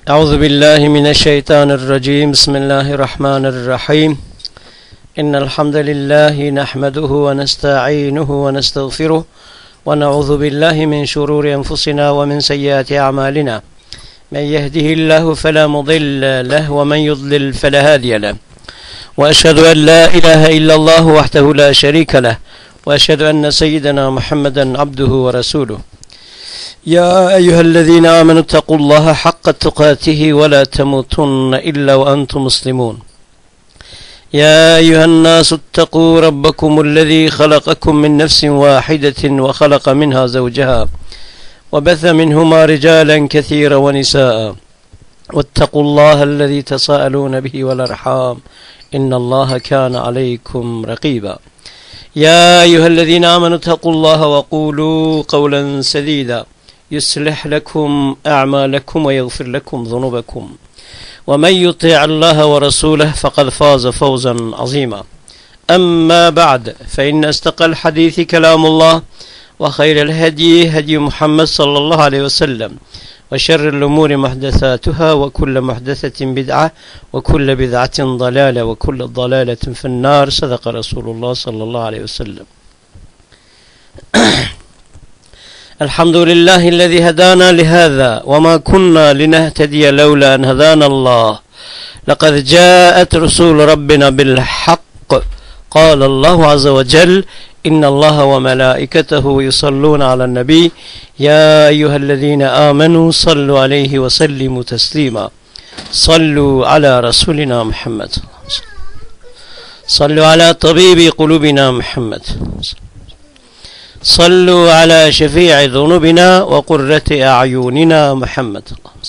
أعوذ بالله من الشيطان الرجيم. بسم الله الرحمن الرحيم. إن الحمد لله نحمده ونستعينه ونستغفره ونعوذ بالله من شرور أنفسنا ومن سيئات أعمالنا. من يهده الله فلا مضل له ومن يضلل فلا هادي له. وأشهد أن لا إله إلا الله وحده لا شريك له، وأشهد أن سيدنا محمدا عبده ورسوله. يا أيها الذين آمنوا اتقوا الله حق تقاته ولا تموتن إلا وأنتم مسلمون. يا أيها الناس اتقوا ربكم الذي خلقكم من نفس واحدة وخلق منها زوجها وبث منهما رجالا كثيرا ونساء، واتقوا الله الذي تساءلون به والأرحام إن الله كان عليكم رقيبا. يا أيها الذين آمنوا اتقوا الله وقولوا قولا سديدا يصلح لكم أعمالكم ويغفر لكم ذنوبكم، ومن يطع الله ورسوله فقد فاز فوزا عظيما. أما بعد، فإن أصدق الحديث كلام الله، وخير الهدي هدي محمد صلى الله عليه وسلم، وشر الأمور محدثاتها، وكل محدثة بدعة، وكل بدعة ضلالة، وكل ضلالة في النار. صدق رسول الله صلى الله عليه وسلم. الحمد لله الذي هدانا لهذا وما كنا لنهتدي لولا أن هدانا الله. لقد جاءت رسول ربنا بالحق. قال الله عز وجل: إن الله وملائكته يصلون على النبي يا أيها الذين آمنوا صلوا عليه وسلموا تسليما. صلوا على رسولنا محمد، صلوا على طبيب قلوبنا محمد، صلوا على شفيع ذنوبنا وقرة أعيننا محمد.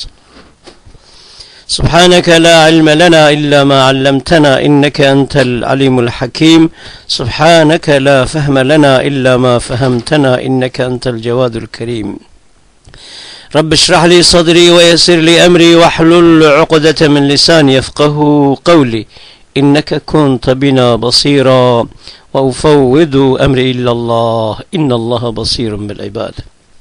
سبحانك لا علم لنا إلا ما علمتنا إنك أنت العليم الحكيم. سبحانك لا فهم لنا إلا ما فهمتنا إنك أنت الجواد الكريم. رب اشرح لي صدري ويسر لي أمري واحلل عقدة من لساني يفقه قولي، إنك كنت بنا بصيرا، وأفوض أمري إلى الله إن الله بصير بالعباد.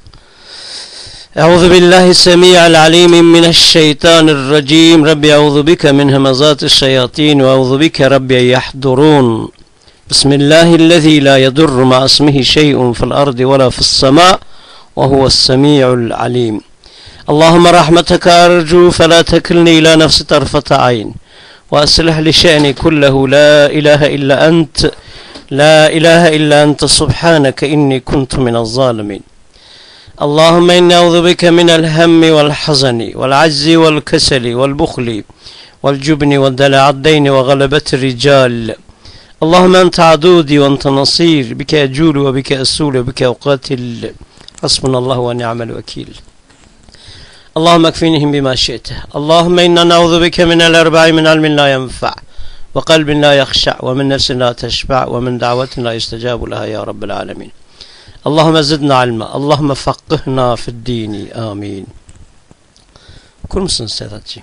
أعوذ بالله السميع العليم من الشيطان الرجيم. ربي أعوذ بك من همزات الشياطين، وأعوذ بك ربي أن يحضرون. بسم الله الذي لا يضر مع اسمه شيء في الأرض ولا في السماء وهو السميع العليم. اللهم رحمتك أرجو فلا تكلني إلى نفسي طرفة عين، وأصلح لشأني كله. لا إله إلا أنت، لا إله إلا أنت، سبحانك إني كنت من الظالمين. اللهم إني أعوذ بك من الهم والحزن والعجز والكسل والبخل والجبن والدلع الدين وغلبة الرجال. اللهم أنت عدودي وأنت نصير، بك أجول وبك أسول وبك أقاتل. حسبنا الله ونعم الوكيل. اللهم اكفنهم بما شئت. اللهم إنا نعوذ بك من الأربع: من علم لا ينفع، وقلب لا يخشع، ومن نفس لا تشبع، ومن دعوة لا يستجاب لها يا رب العالمين. اللهم زدنا علما، اللهم فقهنا في الدين. آمين. Okur musunuz Sedatciğim?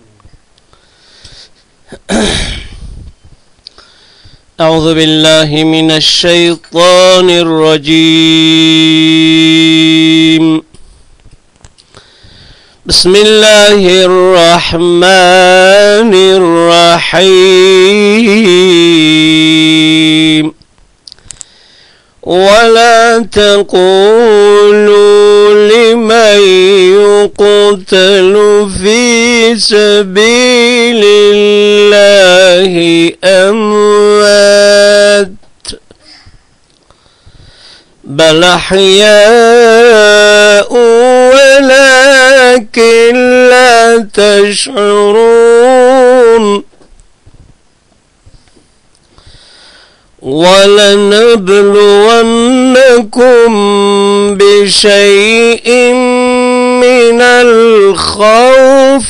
أعوذ بالله من الشيطان الرجيم. بسم الله الرحمن الرحيم. ولا تقولوا لمن يقتل في سبيل الله أموات، بل أحياء ولكن لا تشعرون. ولنبلونكم بشيء من الخوف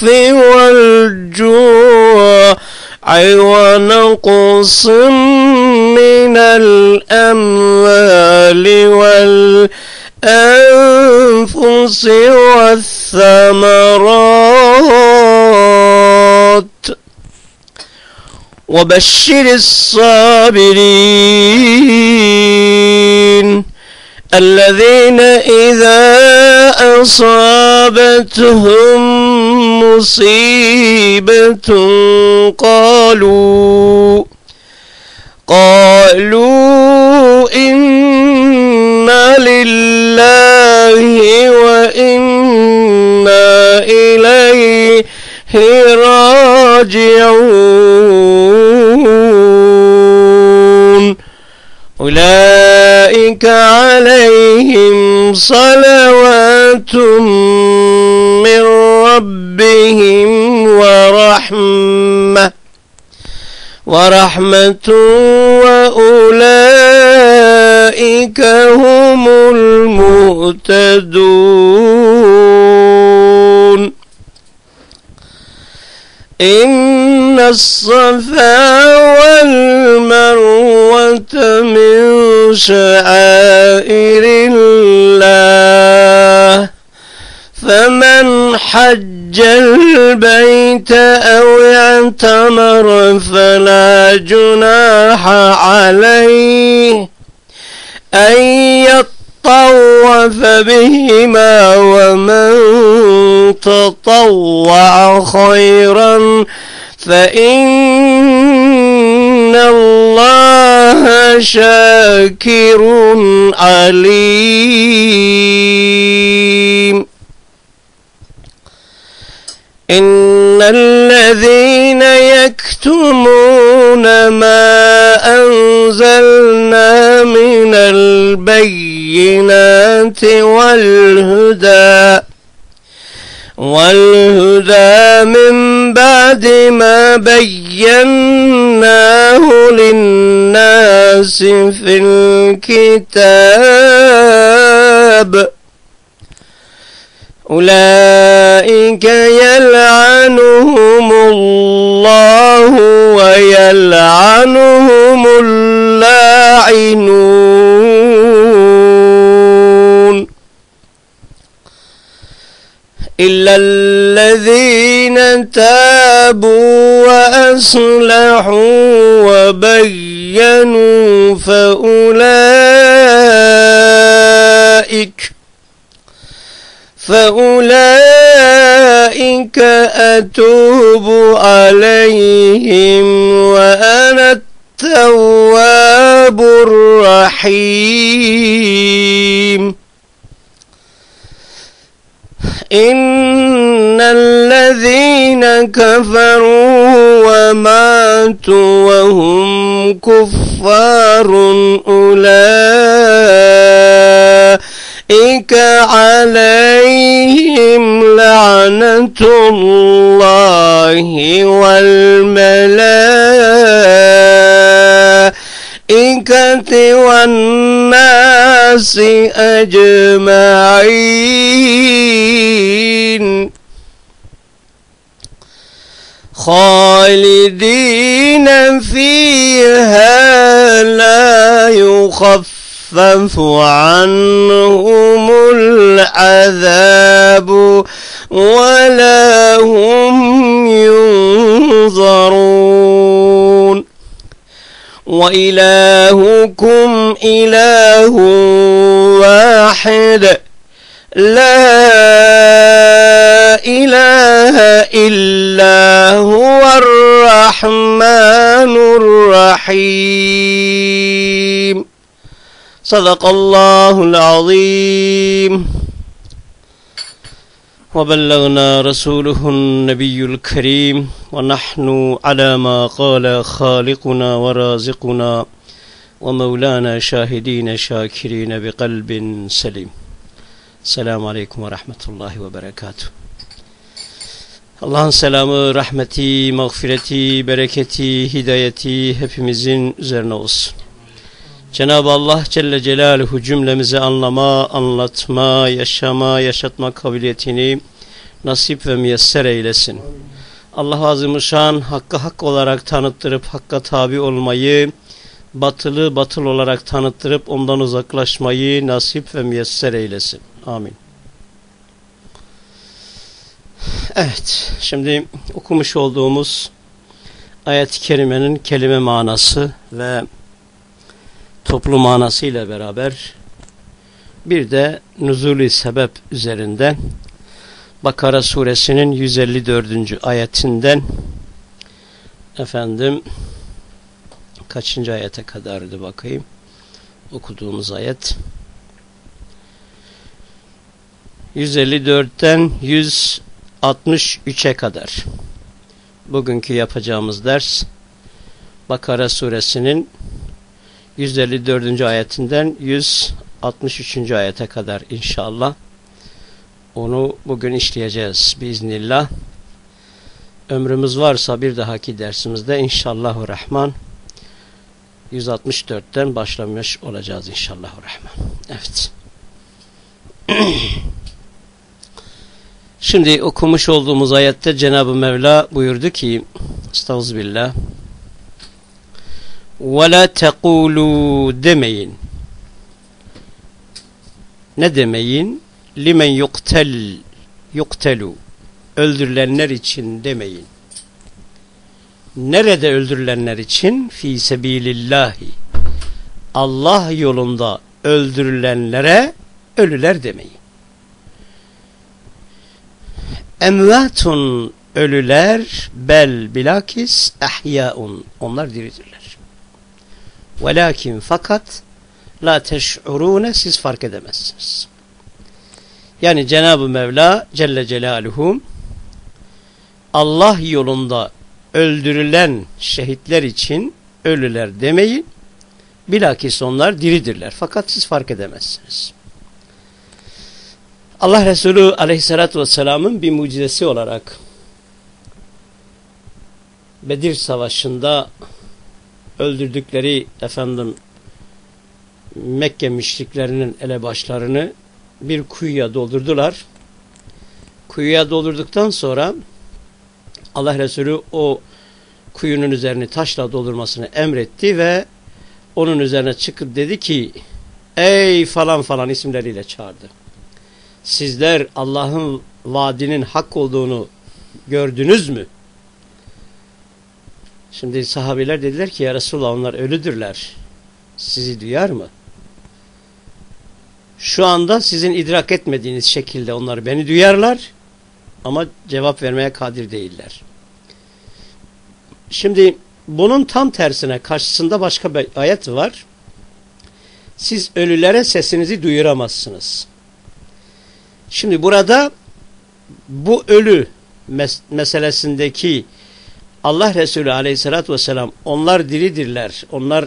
والجوع ونقص من الأموال والأنفس والثمرات، وبشر الصابرين الذين إذا أصابتهم مصيبة قالوا إنا لله وإنا إليه راجعون أولئك عليهم صلوات من ربهم ورحمة وأولئك هم المهتدون إن الصفا والمروة من شعائر الله فمن حج البيت أو اعتمر فلا جناح عليه أن يطوف بهما ومن تطوع خيرا فإن الله شاكر عليم إن الذين يكتمون ما أنزلنا من البينات والهدى من بعد ما بيناه للناس في الكتاب أولئك يلعنهم الله ويلعنهم اللاعنون إلا الذين تابوا وأصلحوا وبينوا فأولئك أتوب عليهم وأنا التواب الرحيم إن الذين كفروا وماتوا وهم كفار أولئك عليهم لعنة الله والملائكة والناس أجمعين خالدين فيها لا يخفف عنهم العذاب ولا هم ينظرون وإلهكم إله واحد لا إله إلا هو الرحمن الرحيم صدق الله العظيم وبلغنا رسوله النبي الكريم ونحن على ما قال خالقنا ورازقنا ومولانا شاهدين شاكرين بقلب سليم. Selamun Aleyküm ve Rahmetullahi ve Berekatuhu. Allah'ın selamı, rahmeti, mağfireti, bereketi, hidayeti hepimizin üzerine olsun. Cenab-ı Allah Celle Celaluhu cümlemize anlama, anlatma, yaşama, yaşatma kabiliyetini nasip ve müyesser eylesin. Allah Azimuşşan hakkı hak olarak tanıttırıp hakka tabi olmayı, batılı batıl olarak tanıttırıp ondan uzaklaşmayı nasip ve müyesser eylesin. Amin. Evet, şimdi okumuş olduğumuz ayet-i kerimenin kelime manası ve toplu manası ile beraber bir de nüzulü sebep üzerinde Bakara suresinin 154. ayetinden kaçıncı ayete kadardı bakayım. Okuduğumuz ayet 154'ten 163'e kadar. Bugünkü yapacağımız ders Bakara suresinin 154. ayetinden 163. ayete kadar inşallah. Onu bugün işleyeceğiz biiznillah. Ömrümüz varsa bir dahaki dersimizde inşallahurrahman 164'ten başlamış olacağız inşallahurrahman. Evet. Şimdi okumuş olduğumuz ayette Cenab-ı Mevla buyurdu ki Estağfirullah وَلَا تَقُولُوا demeyin. Ne demeyin? Limen yuktelu öldürülenler için demeyin. Nerede öldürülenler için? Fi sebilillahi. Allah yolunda öldürülenlere ölüler demeyin. Emvatun ölüler, bel bilakis ahyaun, onlar diridirler. Velakin fakat la teş'urune, siz fark edemezsiniz. Yani Cenab-ı Mevla Celle Celaluhu Allah yolunda öldürülen şehitler için ölüler demeyin. Bilakis onlar diridirler. Fakat siz fark edemezsiniz. Allah Resulü Aleyhisselatü Vesselam'ın bir mucizesi olarak Bedir Savaşı'nda öldürdükleri Mekke müşriklerinin elebaşlarını bir kuyuya doldurdular. Kuyuya doldurduktan sonra Allah Resulü o kuyunun üzerini taşla doldurmasını emretti ve onun üzerine çıkıp dedi ki ey falan falan isimleriyle çağırdı. Sizler Allah'ın vaadinin hak olduğunu gördünüz mü? Şimdi sahabeler dediler ki ya Resulallah onlar ölüdürler. Sizi duyar mı? Şu anda sizin idrak etmediğiniz şekilde onlar beni duyarlar ama cevap vermeye kadir değiller. Şimdi bunun tam tersine karşısında başka bir ayet var. Siz ölülere sesinizi duyuramazsınız. Şimdi burada bu ölü meselesindeki Allah Resulü Aleyhisselatü Vesselam onlar diridirler. Onlar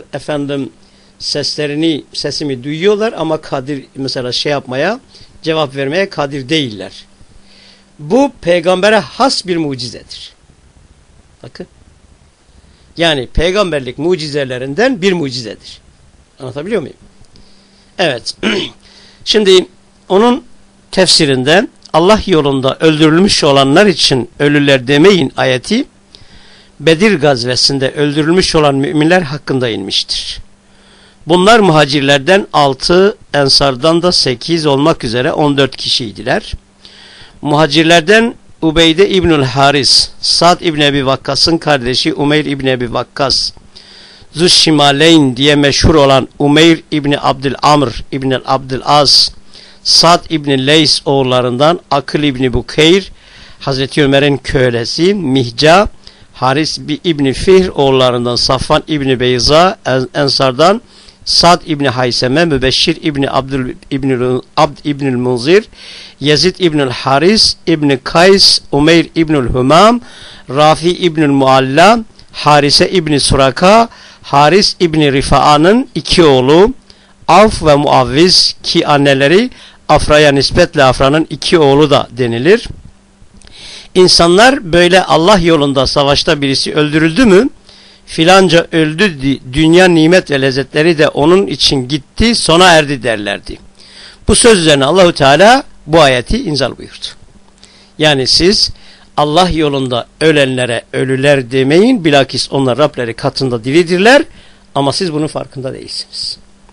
sesimi duyuyorlar ama kadir mesela cevap vermeye kadir değiller. Bu peygambere has bir mucizedir. Bakın. Yani peygamberlik mucizelerinden bir mucizedir. Anlatabiliyor muyum? Evet. Şimdi onun tefsirinde Allah yolunda öldürülmüş olanlar için ölüler demeyin ayeti Bedir gazvesinde öldürülmüş olan müminler hakkında inmiştir. Bunlar muhacirlerden 6, ensardan da 8 olmak üzere 14 kişiydiler. Muhacirlerden Ubeyde İbnül Haris, Sa'd İbni Ebi Vakkas'ın kardeşi Umeyr İbni Ebi Vakkas, Züşşimaleyn diye meşhur olan Umeyr İbni Abdülamr İbni Abdülas, Sa'd İbni Leys oğullarından Akıl İbni Bukeyr, Hazreti Ömer'in kölesi Mihca, Haris İbni Fihr oğullarından Safvan İbni Beyza, Ensardan Sa'd İbni Hayseme, Mübeşşir İbni Abd İbnül Munzir, Yezid İbnül Haris, İbni Kays, Umeyr İbnül Humam, Rafi İbnül Mualla, Harise İbni Suraka, Haris İbni Rifa'anın 2 oğlu, Avf ve Muavviz ki anneleri Afra'ya nispetle Afra'nın 2 oğlu da denilir. İnsanlar böyle Allah yolunda savaşta birisi öldürüldü mü filanca öldü, dünya nimet ve lezzetleri de onun için gitti, sona erdi derlerdi. Bu söz üzerine Allahu Teala bu ayeti inzal buyurdu. Yani siz Allah yolunda ölenlere ölüler demeyin, bilakis onlar Rableri katında diridirler ama siz bunun farkında değilsiniz.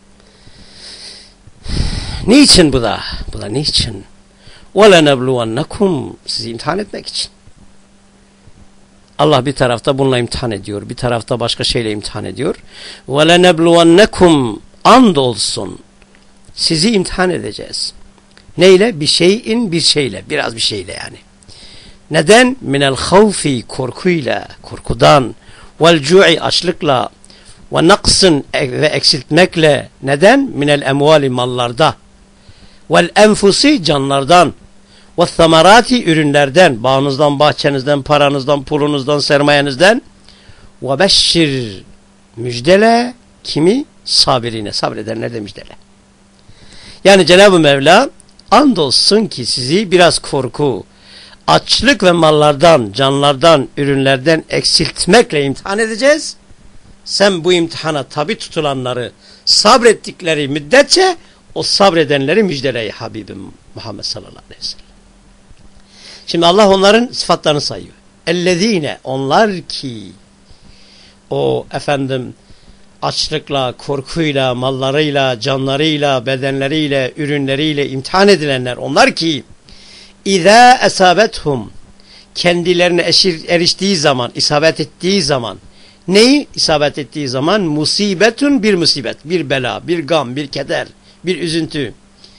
Niçin bu da? Bu da niçin? وَلَنَبْلُوَنَّكُمْ sizi imtihan etmek için. Allah bir tarafta bununla imtihan ediyor, bir tarafta başka şeyle imtihan ediyor. وَلَنَبْلُوَنَّكُمْ andolsun sizi imtihan edeceğiz. Neyle? Bir şeyin bir şeyle. Biraz bir şeyle yani. Neden? Minel havfi korkuyla, korkudan. Vel cu'i açlıkla. Ve naksın ve eksiltmekle. Neden? Minel emvali mallarda. Vel enfusi canlardan. Ve thamarati ürünlerden. Bağınızdan, bahçenizden, paranızdan, pulunuzdan, sermayenizden. Ve beşşir müjdele. Kimi? Sabirine. Sabredenler de müjdele. Yani Cenab-ı Mevla andolsun ki sizi biraz korku, açlık ve mallardan, canlardan, ürünlerden eksiltmekle imtihan edeceğiz. Sen bu imtihana tabi tutulanları sabrettikleri müddetçe o sabredenleri müjdele Habibim Muhammed sallallahu aleyhi ve sellem. Şimdi Allah onların sıfatlarını sayıyor. Ellezine onlar ki o açlıkla, korkuyla, mallarıyla, canlarıyla, bedenleriyle, ürünleriyle imtihan edilenler onlar ki İzâ esâbethum kendilerine eriştiği zaman, isabet ettiği zaman neyi isabet ettiği zaman? Musibetun bir musibet, bir bela, bir gam, bir keder, bir üzüntü.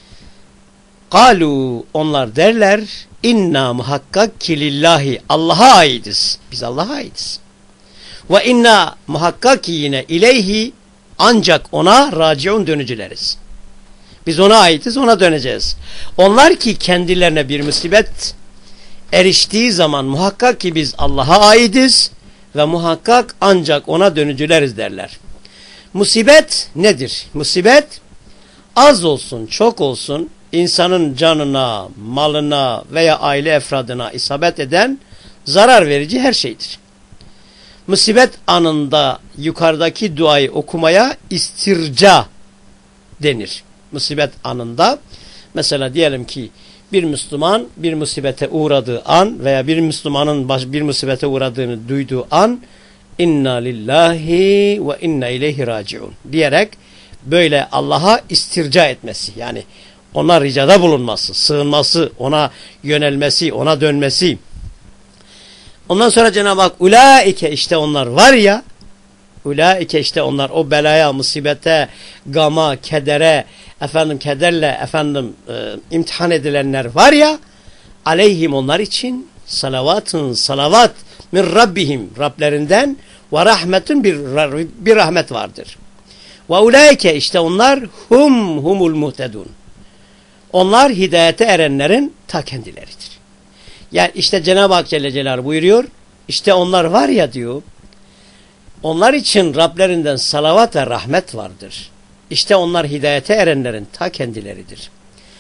Kalu onlar derler inna muhakkak ki lillahi Allah'a aitiz. Biz Allah'a aitiz. Ve inna muhakkak ki yine ileyhi ancak ona raciun dönücüleriz. Biz ona aitiz, ona döneceğiz. Onlar ki kendilerine bir musibet eriştiği zaman muhakkak ki biz Allah'a aitiz ve muhakkak ancak ona dönücüleriz derler. Musibet nedir? Musibet az olsun, çok olsun insanın canına, malına veya aile efradına isabet eden zarar verici her şeydir. Musibet anında yukarıdaki duayı okumaya istirca denir. Musibet anında mesela diyelim ki bir Müslüman bir musibete uğradığı an veya bir Müslümanın bir musibete uğradığını duyduğu an inna lillahi ve inna ileyhi raciun diyerek böyle Allah'a istirca etmesi yani ona ricada bulunması, sığınması, ona yönelmesi, ona dönmesi. Ondan sonra Cenab-ı Hak ulaike işte onlar var ya ulaike işte onlar o belaya, musibete, gama, kedere kederle imtihan edilenler var ya aleyhim onlar için salavat min rabbihim Rablerinden ve rahmetun bir rahmet vardır. Ve ulaike işte onlar humul muhtedun. Onlar hidayete erenlerin ta kendileridir. Yani işte Cenab-ı Hak Celle Celaluhu buyuruyor. İşte onlar var ya diyor. Onlar için Rablerinden salavat ve rahmet vardır. İşte onlar hidayete erenlerin ta kendileridir.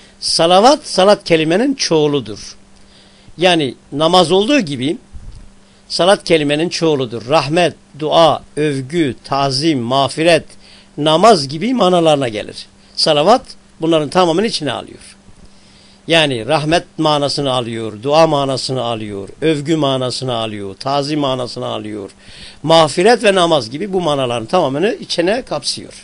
Salat kelimenin çoğuludur. Yani namaz olduğu gibi salat kelimenin çoğuludur. Rahmet, dua, övgü, tazim, mağfiret, namaz gibi manalarına gelir. Salavat bunların tamamını içine alıyor. Yani rahmet manasını alıyor, dua manasını alıyor, övgü manasını alıyor, tazim manasını alıyor. Mağfiret ve namaz gibi bu manaların tamamını içine kapsıyor.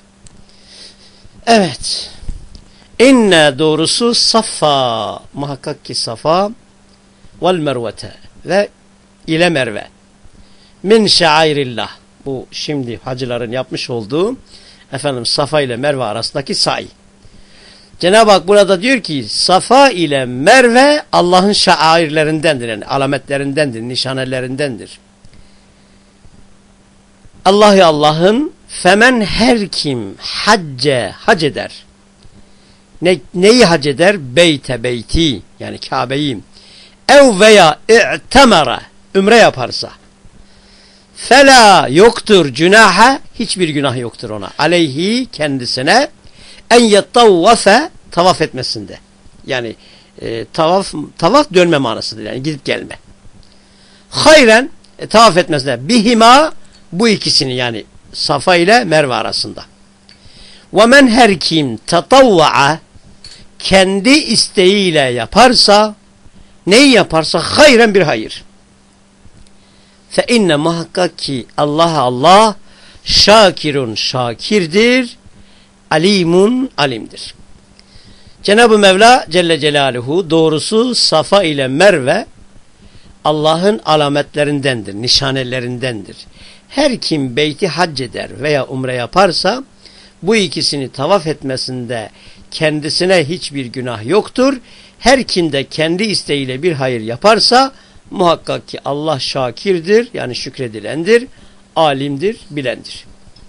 Evet. İnne doğrusu safa, muhakkak ki safa vel mervete ve ile merve. Min şairillah. Bu şimdi hacıların yapmış olduğu Safa ile Merve arasındaki sa'i. Cenab-ı Hak burada diyor ki Safa ile Merve Allah'ın şairlerindendir. Yani alametlerindendir, nişanelerindendir. Allah'ın femen her kim hac eder. Neyi hac eder? Beyti yani Kabe'yi. Ev veya i'temara ümre yaparsa. Fela yoktur günaha hiçbir günah yoktur ona. Aleyhi kendisine en yettavvafe tavaf etmesinde. Yani tavaf dönme manasıdır. Yani gidip gelme. Hayren tavaf etmesinde. Bihima bu ikisini yani Safa ile Merve arasında. Ve men her kim tatavva'a kendi isteğiyle yaparsa neyi yaparsa hayren bir hayır. Fe inne muhakkak ki Allah şakirun şakirdir, alimun alimdir. Cenab-ı Mevla Celle Celaluhu doğrusu Safa ile Merve Allah'ın alametlerindendir, nişanelerindendir. Her kim beyti hac eder veya umre yaparsa bu ikisini tavaf etmesinde kendisine hiçbir günah yoktur. Her kim de kendi isteğiyle bir hayır yaparsa muhakkak ki Allah şakirdir, yani şükredilendir, alimdir, bilendir.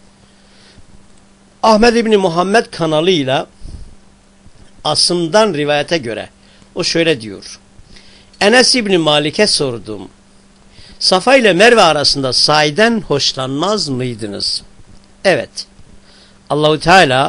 Ahmed İbni Muhammed kanalıyla Asım'dan rivayete göre o şöyle diyor. Enes İbni Malik'e sordum. Safa ile Merve arasında sa'iden hoşlanmaz mıydınız? Evet. Allahu Teala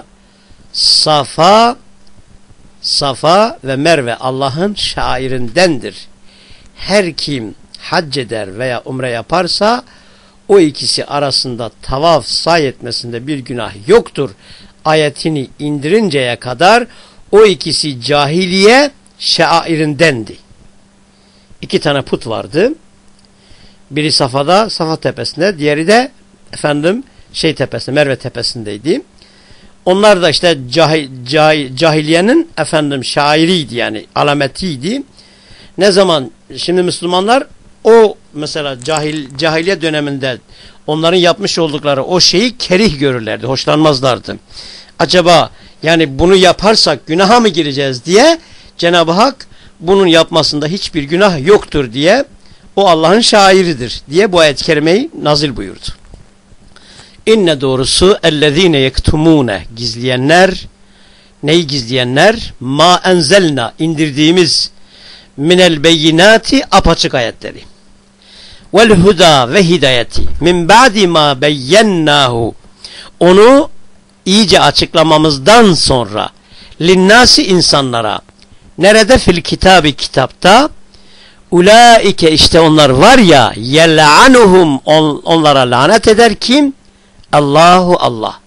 Safa ve Merve Allah'ın şairindendir. Her kim hac eder veya umre yaparsa o ikisi arasında tavaf say etmesinde bir günah yoktur ayetini indirinceye kadar o ikisi cahiliye şairindendi. 2 tane put vardı. Biri Safa'da, Safa tepesinde, diğeri de tepesinde, Merve tepesindeydi. Onlar da işte cahiliyenin şairiydi, yani alametiydi. Ne zaman şimdi Müslümanlar o mesela cahiliye döneminde onların yapmış oldukları o şeyi kerih görürlerdi, hoşlanmazlardı. Acaba yani bunu yaparsak günaha mı gireceğiz diye Cenab-ı Hak bunun yapmasında hiçbir günah yoktur diye, o Allah'ın şairidir diye bu ayet-i kerimeyi nazil buyurdu. İnne doğrusu ellezine yektumune, gizleyenler, neyi gizleyenler? Ma enzelna, indirdiğimiz, minel beyinati, apaçık ayetleri, vel huda ve hidayeti, min ba'di ma beyyennahu, onu iyice açıklamamızdan sonra, linnâsi, insanlara, nerede? Fil kitabı, kitapta, ulaike, işte onlar var ya, yel'anuhum, onlara lanet eder kim? Allahu, Allah.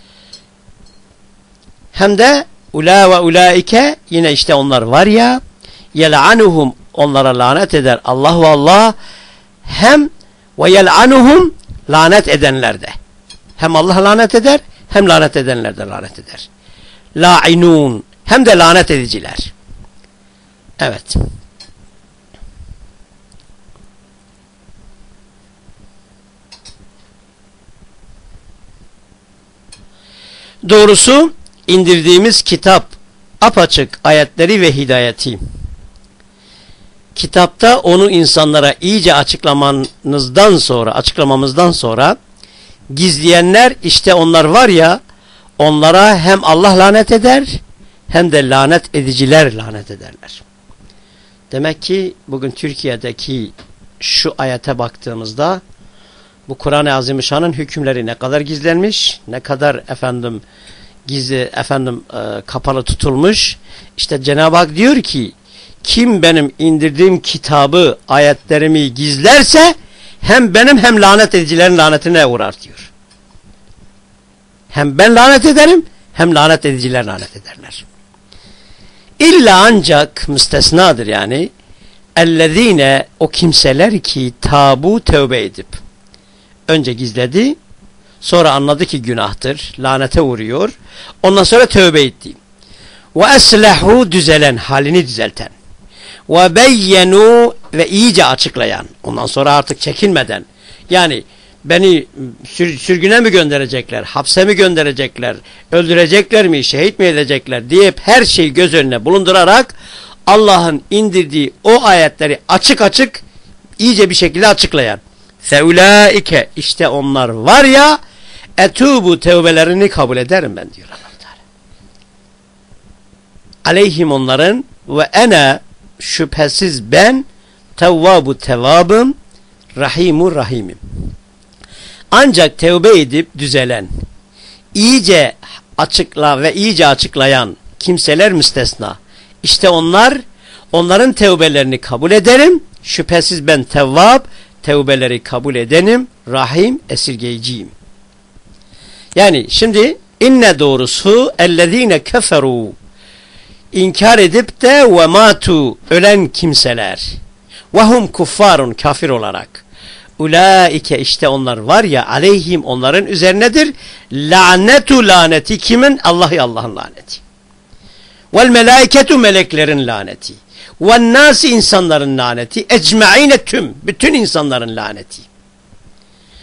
Hem de ula ve ulaike, yine işte onlar var ya, yel'anuhum, onlara lanet eder Allahu, Allah. Hem ve yel'anuhum, lanet edenler de. Hem Allah lanet eder, hem lanet edenler de lanet eder. La'inun, hem de lanet ediciler. Evet. Doğrusu indirdiğimiz kitap apaçık ayetleri ve hidayeti. Kitapta onu insanlara iyice açıklamamızdan sonra gizleyenler, işte onlar var ya, onlara hem Allah lanet eder hem de lanet ediciler lanet ederler. Demek ki bugün Türkiye'deki şu ayete baktığımızda bu Kur'an-ı Azimüşşan'ın hükümleri ne kadar gizlenmiş, ne kadar kapalı tutulmuş. İşte Cenab-ı Hak diyor ki, kim benim indirdiğim kitabı, ayetlerimi gizlerse hem benim hem lanet edicilerin lanetine uğrar diyor. Hem ben lanet ederim, hem lanet ediciler lanet ederler. İlla, ancak müstesnadır yani. Ellezine, o kimseler ki tabu, tövbe edip, önce gizledi, sonra anladı ki günahtır, lanete uğruyor, ondan sonra tövbe etti. Ve eslehu, düzelen, halini düzelten. Ve beyyenu, ve iyice açıklayan, ondan sonra artık çekinmeden, yani beni sürgüne mi gönderecekler, hapse mi gönderecekler, öldürecekler mi, şehit mi edecekler diye her şeyi göz önüne bulundurarak Allah'ın indirdiği o ayetleri açık açık iyice bir şekilde açıklayan. Feulaike, işte onlar var ya, etubu, tevbelerini kabul ederim ben diyor Allah Teala. Aleyhim, onların, ve ene, şüphesiz ben, tevvabu, tevabım, rahimu, rahimim. Ancak tevbe edip düzelen, iyice açıklayan kimseler müstesna. İşte onların tevbelerini kabul ederim. Şüphesiz ben tevvab, tevbeleri kabul edenim, rahim, esirgeyiciyim. Yani şimdi inne, doğrusu ellezine keferu, inkar edip de ve matu, ölen kimseler, ve hum kuffarun, kafir olarak, ulaike, işte onlar var ya, aleyhim, onların üzerinedir, lanetu, laneti, kimin? Allah'ın laneti, vel melaiketu, meleklerin laneti, ve nasi, insanların laneti, ecmaine, tüm, bütün insanların laneti.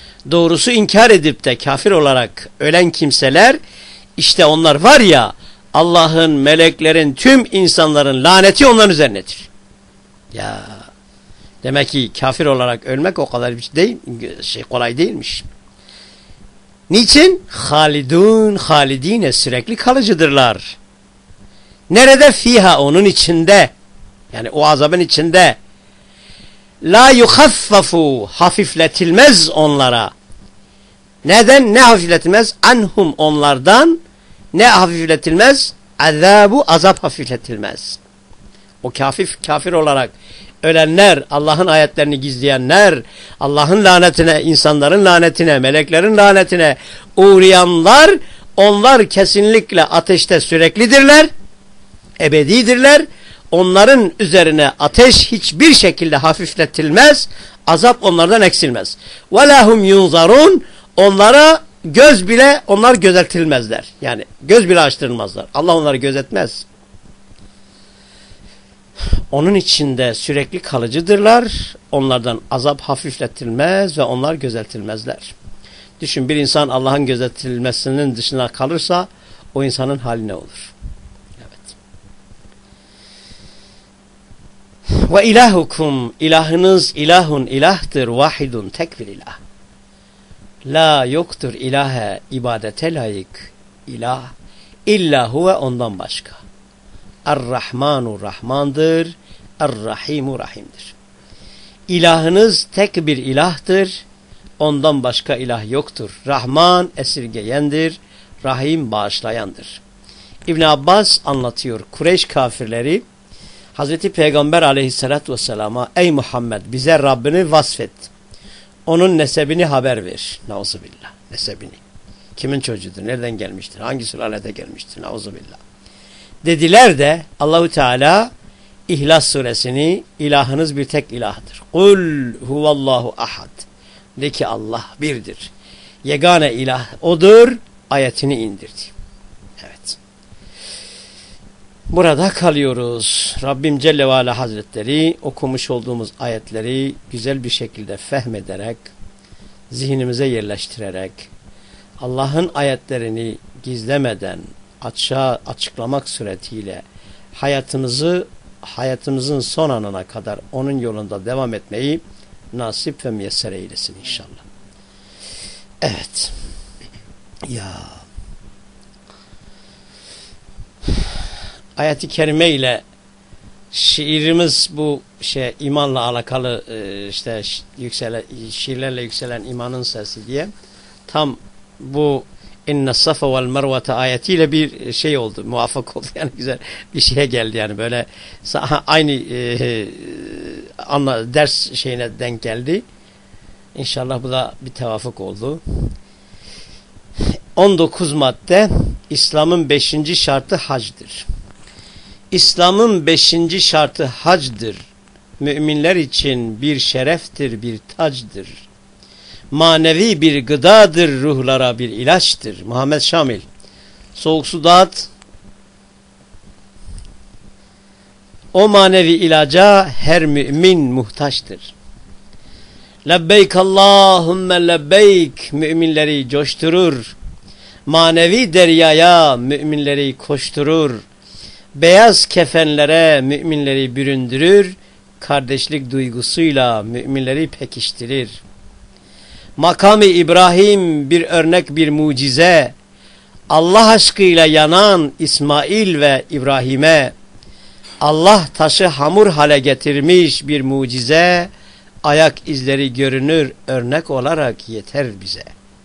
Doğrusu inkar edip de kafir olarak ölen kimseler, işte onlar var ya, Allah'ın, meleklerin, tüm insanların laneti onların üzerinedir. Ya demek ki kafir olarak ölmek o kadar bir kolay değilmiş. Niçin? Halidun, halidine, sürekli kalıcıdırlar. Nerede? Fiha, onun içinde. Yani o azabın içinde. La yukhaffafu, hafifletilmez onlara. Neden? Ne hafifletilmez? Anhum, onlardan. Ne hafifletilmez? Azabu, azap hafifletilmez. O kafir olarak ölenler, Allah'ın ayetlerini gizleyenler, Allah'ın lanetine, insanların lanetine, meleklerin lanetine uğrayanlar, onlar kesinlikle ateşte süreklidirler, ebedidirler. Onların üzerine ateş hiçbir şekilde hafifletilmez, azap onlardan eksilmez. وَلَهُمْ يُنْظَرُونَ, onlara onlar gözetilmezler. Yani göz bile açtırılmazlar. Allah onları gözetmez. Onun içinde sürekli kalıcıdırlar. Onlardan azap hafifletilmez ve onlar gözetilmezler. Düşün, bir insan Allah'ın gözetilmesinin dışına kalırsa o insanın hali ne olur? Evet. Ve ilahukum, ilahınız ilahun, ilahtır, vahidun, tek bir ilah. La yoktur ilahe, ibadete layık ilah, illa huve, ondan başka. Er-Rahmanu, Rahmandır, Er-Rahimu, Rahim'dir. İlahınız tek bir ilahtır, ondan başka ilah yoktur. Rahman esirgeyendir, Rahim bağışlayandır. İbn Abbas anlatıyor, Kureyş kafirleri Hazreti Peygamber aleyhissalatü vesselama, ey Muhammed, bize Rabbini vasfet, onun nesebini haber ver. Nauzubillah, nesebini. Kimin çocuğudur, nereden gelmiştir, hangi sülalede gelmiştir, nauzubillah. Dediler de Allahu Teala İhlas suresini, ilahınız bir tek ilahdır. Kul huvallahu ahad. De ki Allah birdir. Yegane ilah odur. Ayetini indirdi. Evet. Burada kalıyoruz. Rabbim Celle ve Ala Hazretleri okumuş olduğumuz ayetleri güzel bir şekilde fehmederek, zihnimize yerleştirerek, Allah'ın ayetlerini gizlemeden, açıklamak suretiyle hayatımızın son anına kadar onun yolunda devam etmeyi nasip ve müyesser eylesin inşallah. Evet. Ya. Ayet-i kerime ile şiirimiz bu imanla alakalı şiirlerle yükselen imanın sesi diye tam bu İnne safa vel mervete ayetiyle bir oldu, muvaffak oldu. Yani güzel bir şeye geldi yani böyle aynı ders şeyine denk geldi. İnşallah bu da bir tevafuk oldu. 19 madde İslam'ın 5. şartı hacdır. İslam'ın 5. şartı hacdır. Müminler için bir şereftir, bir tacdır. Manevi bir gıdadır, ruhlara bir ilaçtır. Muhammed Şamil. Soğuk su dağıt. O manevi ilaca her mümin muhtaçtır. Lebbeyk Allahümme lebbeyk, müminleri coşturur. Manevi deryaya müminleri koşturur. Beyaz kefenlere müminleri büründürür. Kardeşlik duygusuyla müminleri pekiştirir. Makam-ı İbrahim bir örnek, bir mucize. Allah aşkıyla yanan İsmail ve İbrahim'e Allah taşı hamur hale getirmiş bir mucize. Ayak izleri görünür, örnek olarak yeter bize.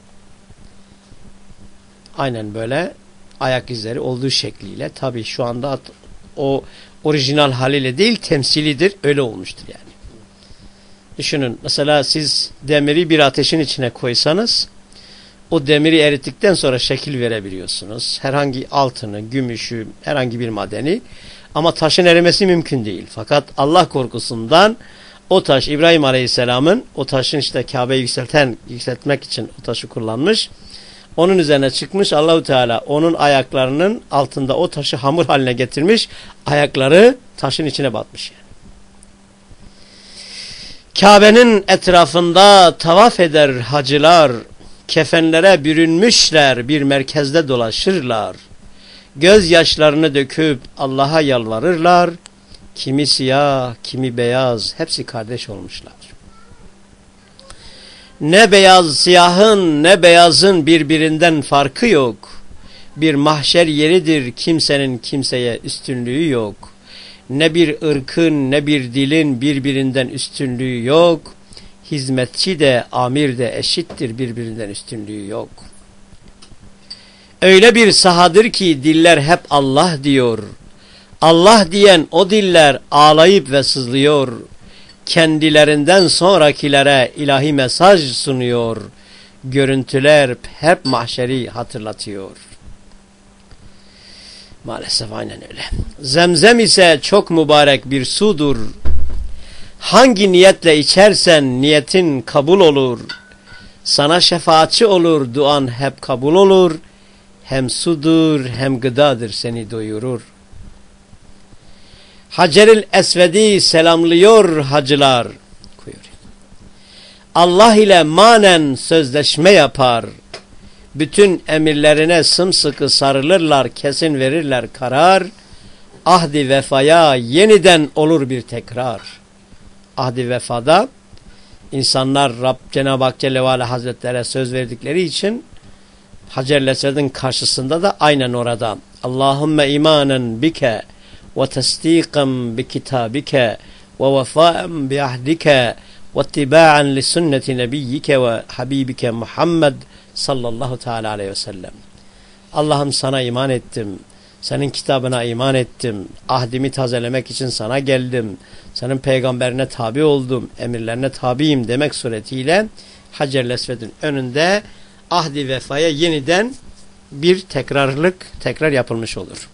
Aynen böyle ayak izleri olduğu şekliyle, tabii şu anda o orijinal haliyle değil, temsilidir, öyle olmuştur yani. Düşünün, mesela siz demiri bir ateşin içine koysanız o demiri erittikten sonra şekil verebiliyorsunuz. Herhangi altını, gümüşü, herhangi bir madeni, ama taşın erimesi mümkün değil. Fakat Allah korkusundan o taş, İbrahim Aleyhisselam'ın o taşın Kabe'yi yükseltmek için o taşı kullanmış. Onun üzerine çıkmış, Allahu Teala onun ayaklarının altında o taşı hamur haline getirmiş. Ayakları taşın içine batmış yani. Kabe'nin etrafında tavaf eder hacılar, kefenlere bürünmüşler, bir merkezde dolaşırlar. gözyaşlarını döküp Allah'a yalvarırlar. Kimi siyah, kimi beyaz, hepsi kardeş olmuşlar. Ne beyaz siyahın ne beyazın birbirinden farkı yok. Bir mahşer yeridir, kimsenin kimseye üstünlüğü yok. Ne bir ırkın ne bir dilin birbirinden üstünlüğü yok. Hizmetçi de amir de eşittir, birbirinden üstünlüğü yok. Öyle bir sahadır ki diller hep Allah diyor. Allah diyen o diller ağlayıp ve sızlıyor. Kendilerinden sonrakilere ilahi mesaj sunuyor. Görüntüler hep mahşeri hatırlatıyor. Maalesef aynen öyle. Zemzem ise çok mübarek bir sudur. Hangi niyetle içersen niyetin kabul olur. Sana şefaatçi olur, duan hep kabul olur. Hem sudur hem gıdadır, seni doyurur. Hacer-ül Esved'i selamlıyor hacılar. Allah ile manen sözleşme yapar. Bütün emirlerine sımsıkı sarılırlar, kesin verirler karar. Ahdi vefaya yeniden olur bir tekrar. Ahdi vefada insanlar Cenab-ı Hak Celle ve Ala Hazretlere söz verdikleri için Hacer-ül Esved'in karşısında da aynen orada. Allahümme imanen bike ve tasdiqan bi kitabike ve vefaen bi ahdike ve ittiba'an li sünneti nebiyyike ve habibike Muhammed sallallahu teala aleyhi ve sellem. Allah'ım sana iman ettim. Senin kitabına iman ettim. Ahdimi tazelemek için sana geldim. Senin peygamberine tabi oldum. Emirlerine tabiyim demek suretiyle Hacer-ül Esved'in önünde ahdi vefaya yeniden bir tekrar yapılmış olur.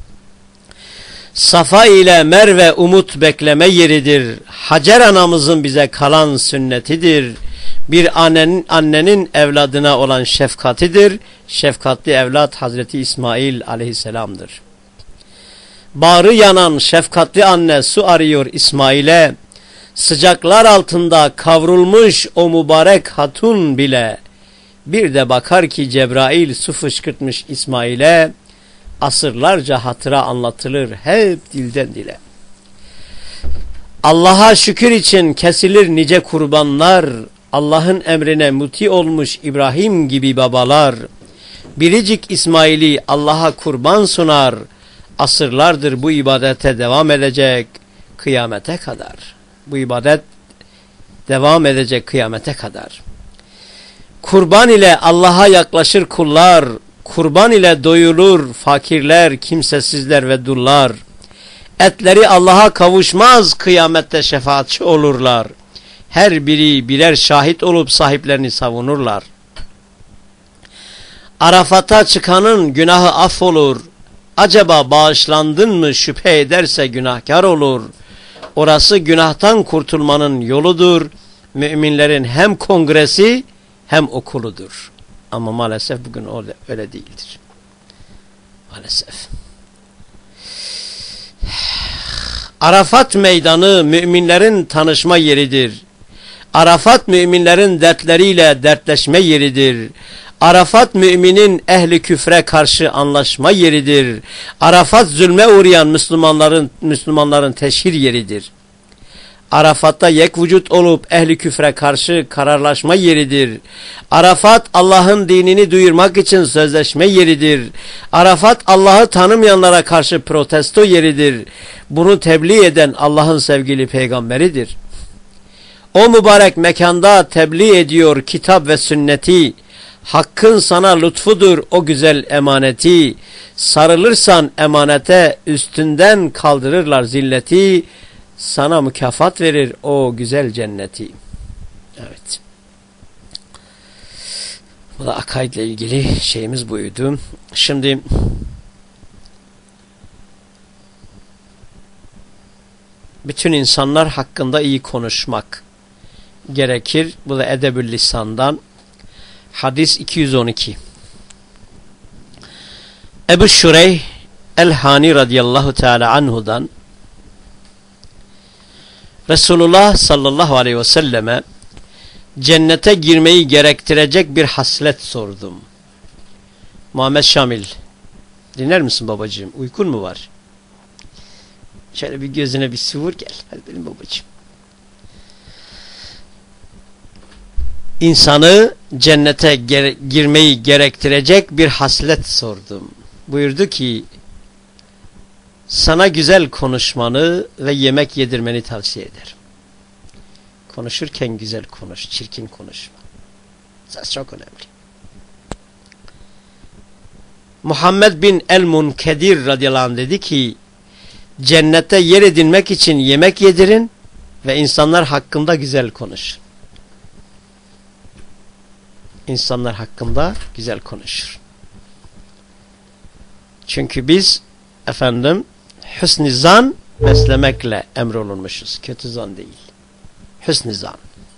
Safa ile Merve umut bekleme yeridir. Hacer anamızın bize kalan sünnetidir. Bir annenin evladına olan şefkatidir. Şefkatli evlat Hazreti İsmail aleyhisselamdır. Bağrı yanan şefkatli anne su arıyor İsmail'e. Sıcaklar altında kavrulmuş o mübarek hatun bile. Bir de bakar ki Cebrail su fışkırtmış İsmail'e. Asırlarca hatıra anlatılır hep dilden dile. Allah'a şükür için kesilir nice kurbanlar. Allah'ın emrine muti olmuş İbrahim gibi babalar. Biricik İsmail'i Allah'a kurban sunar. Asırlardır bu ibadete devam edecek kıyamete kadar. Bu ibadet devam edecek kıyamete kadar. Kurban ile Allah'a yaklaşır kullar. Kurban ile doyulur fakirler, kimsesizler ve dullar. Etleri Allah'a kavuşmaz, kıyamette şefaatçi olurlar. Her biri birer şahit olup sahiplerini savunurlar. Arafat'a çıkanın günahı affolur. Acaba bağışlandın mı şüphe ederse günahkar olur. Orası günahtan kurtulmanın yoludur. Müminlerin hem kongresi hem okuludur. Ama maalesef bugün öyle değildir. Maalesef. Arafat meydanı müminlerin tanışma yeridir. Arafat müminlerin dertleriyle dertleşme yeridir. Arafat müminin ehli küfre karşı anlaşma yeridir. Arafat zulme uğrayan Müslümanların teşhir yeridir. Arafat'ta yek vücut olup ehli küfre karşı kararlaşma yeridir. Arafat Allah'ın dinini duyurmak için sözleşme yeridir. Arafat Allah'ı tanımayanlara karşı protesto yeridir. Bunu tebliğ eden Allah'ın sevgili peygamberidir. O mübarek mekanda tebliğ ediyor kitap ve sünneti. Hakkın sana lütfudur o güzel emaneti. Sarılırsan emanete üstünden kaldırırlar zilleti. Sana mükafat verir o güzel cenneti. Evet. Bu da akaidle ilgili şeyimiz buydu. Şimdi bütün insanlar hakkında iyi konuşmak gerekir. Bu da Edebül Lisan'dan. Hadis 212. Ebu Şureyh El-Hani radıyallahu teala anhudan Resulullah sallallahu aleyhi ve selleme cennete girmeyi gerektirecek bir haslet sordum. Muhammed Şamil Dinler misin babacığım? Uykun mu var? Şöyle bir gözüne bir su vur gel. Hadi benim babacığım. İnsanı cennete girmeyi gerektirecek bir haslet sordum. Buyurdu ki, sana güzel konuşmanı ve yemek yedirmeni tavsiye ederim. Konuşurken güzel konuş, çirkin konuşma. Ses çok önemli. Muhammed bin el-Munkedir radıyallahu anh dedi ki, cennette yer edinmek için yemek yedirin ve insanlar hakkında güzel konuşun. İnsanlar hakkında güzel konuşur. Çünkü biz hüsn-i zan beslemekle emrolunmuşuz. Kötü zan değil. Hüsn-i zan.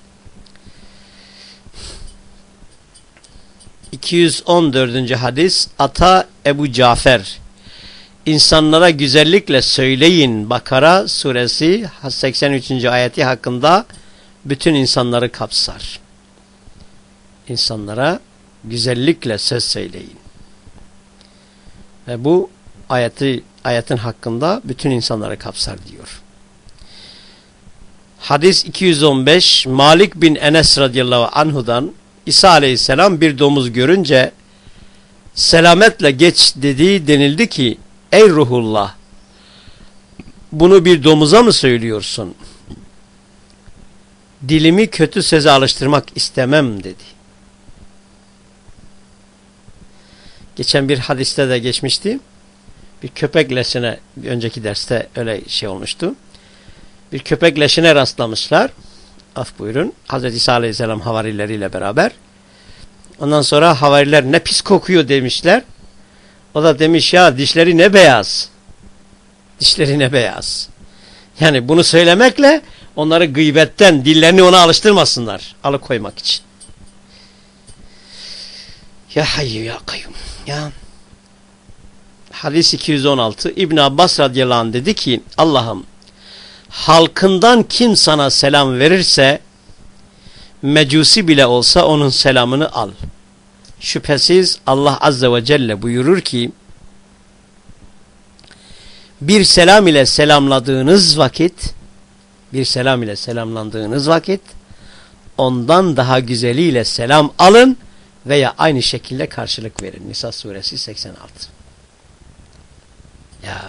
214. hadis Ata Ebu Cafer, İnsanlara güzellikle söyleyin Bakara suresi 83. ayeti hakkında bütün insanları kapsar. İnsanlara güzellikle söz söyleyin. Ve bu ayetin hakkında bütün insanları kapsar diyor. Hadis 215 Malik bin Enes radıyallahu anhudan İsa aleyhisselam bir domuz görünce selametle geç denildi ki ey ruhullah, bunu bir domuza mı söylüyorsun? Dilimi kötü söze alıştırmak istemem dedi. Geçen bir hadiste de geçmişti. Bir köpek leşine, bir önceki derste öyle şey olmuştu. Bir köpek leşine rastlamışlar. Af buyurun. Hazreti İsa aleyhisselam havarileriyle beraber. Ondan sonra havariler ne pis kokuyor demişler. O da demiş ya dişleri ne beyaz. Dişleri ne beyaz. Yani bunu söylemekle onları gıybetten, dillerini ona alıştırmasınlar. Alıkoymak için. Ya hayyu ya kayyum. Ya. Hadis 216 İbn Abbas radıyallahu anh dedi ki Allah'ım, halkından kim sana selam verirse mecusi bile olsa onun selamını al. Şüphesiz Allah azze ve celle buyurur ki bir selam ile selamlandığınız vakit ondan daha güzeliyle selam alın veya aynı şekilde karşılık verin. Nisa suresi 86. Ya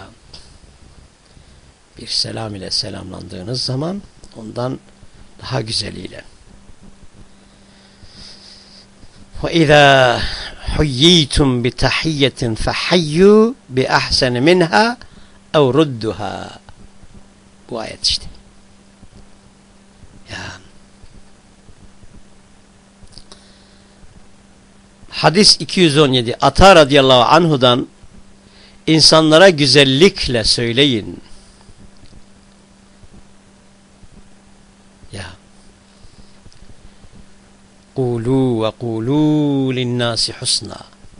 bir selam ile selamlandığınız zaman ondan daha güzeliyle. Ve izâ huyyîtum bi tahiyyetin fehayyû bi ahseni minha ev rudduha. Bu ayet işte. Ya. Hadis 217 Ata radıyallahu anhudan insanlara güzellikle söyleyin. Ya. Kulu ve kulu linnâsi husna.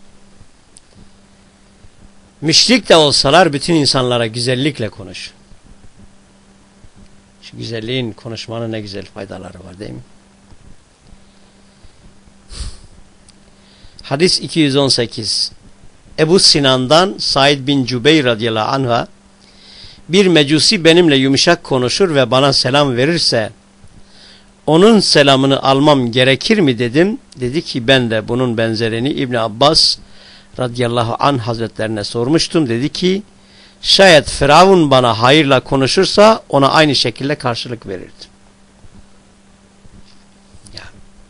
Müşrik de olsalar bütün insanlara güzellikle konuş. Şu güzelliğin, konuşmanın ne güzel faydaları var değil mi? Hadis 218 Ebu Sinan'dan Said bin Cübeyr radıyallahu anh'a bir mecusi benimle yumuşak konuşur ve bana selam verirse onun selamını almam gerekir mi dedim. Dedi ki ben de bunun benzerini İbn Abbas radıyallahu anh hazretlerine sormuştum. Dedi ki şayet Firavun bana hayırla konuşursa ona aynı şekilde karşılık verirdim. Ya.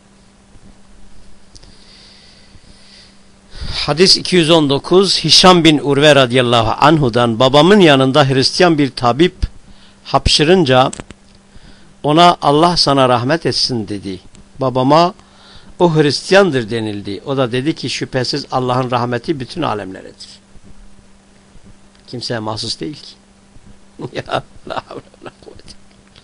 Hadis 219 Hişam bin Urve radıyallahu anhudan babamın yanında Hristiyan bir tabip hapşırınca ona Allah sana rahmet etsin dedi. Babama o Hristiyandır denildi. O da dedi ki şüphesiz Allah'ın rahmeti bütün alemleredir. Kimseye mahsus değil ki. Ya la havle ve la kuvvete.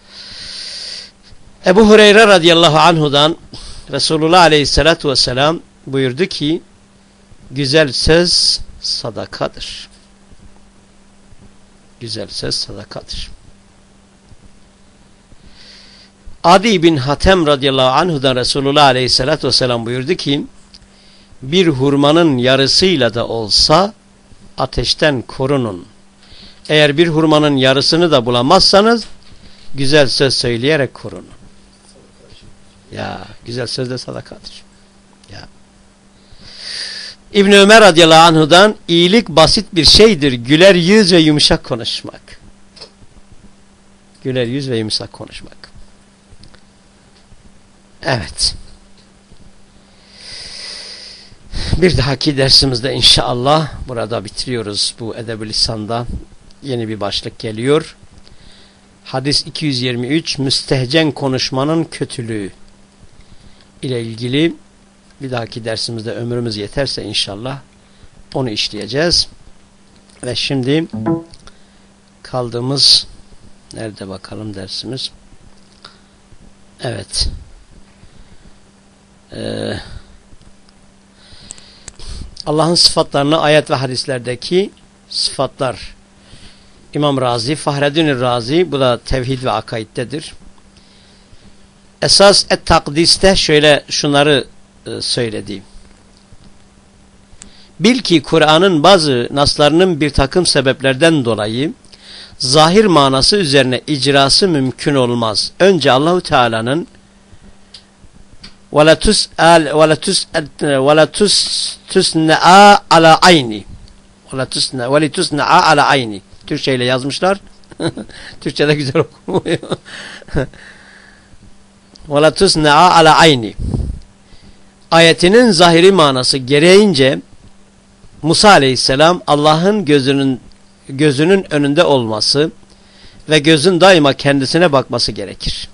Ebu Hureyre radıyallahu anhudan Resulullah aleyhissalatu vesselam buyurdu ki güzel söz sadakadır. Güzel söz sadakadır. Adi bin Hatem radıyallahu anhudan Resulullah aleyhissalatü vesselam buyurdu ki bir hurmanın yarısıyla da olsa ateşten korunun. Eğer bir hurmanın yarısını da bulamazsanız güzel söz söyleyerek korunun. Ya güzel söz de sadakadır. Ya. İbn Ömer radıyallahu anhu'dan iyilik basit bir şeydir. Güler yüz ve yumuşak konuşmak. Güler yüz ve yumuşak konuşmak. Evet. Bir dahaki dersimizde inşallah burada bitiriyoruz. Bu Edeb-i Lisan'da yeni bir başlık geliyor. Hadis 223 müstehcen konuşmanın kötülüğü ile ilgili bir dahaki dersimizde ömrümüz yeterse inşallah onu işleyeceğiz. Ve şimdi kaldığımız nerede bakalım dersimiz? Evet. Allah'ın sıfatlarını ayet ve hadislerdeki sıfatlar. İmam Razi, Fahreddin Razi, bu da tevhid ve akaiddedir. Esas et-takdiste şöyle şunları söyledi. Bil ki Kur'an'ın bazı naslarının bir takım sebeplerden dolayı zahir manası üzerine icrası mümkün olmaz. Önce Allahu Teala'nın وَلَا تُسْنَعَا عَلَى عَيْنِ وَلِتُسْنَعَا عَلَى عَيْنِ Türkçe ile yazmışlar. Türkçe'de güzel okumuyor. وَلَا تُسْنَعَا عَلَى عَيْنِ Ayetinin zahiri manası gereğince Musa aleyhisselam Allah'ın gözünün önünde olması ve gözün daima kendisine bakması gerekir.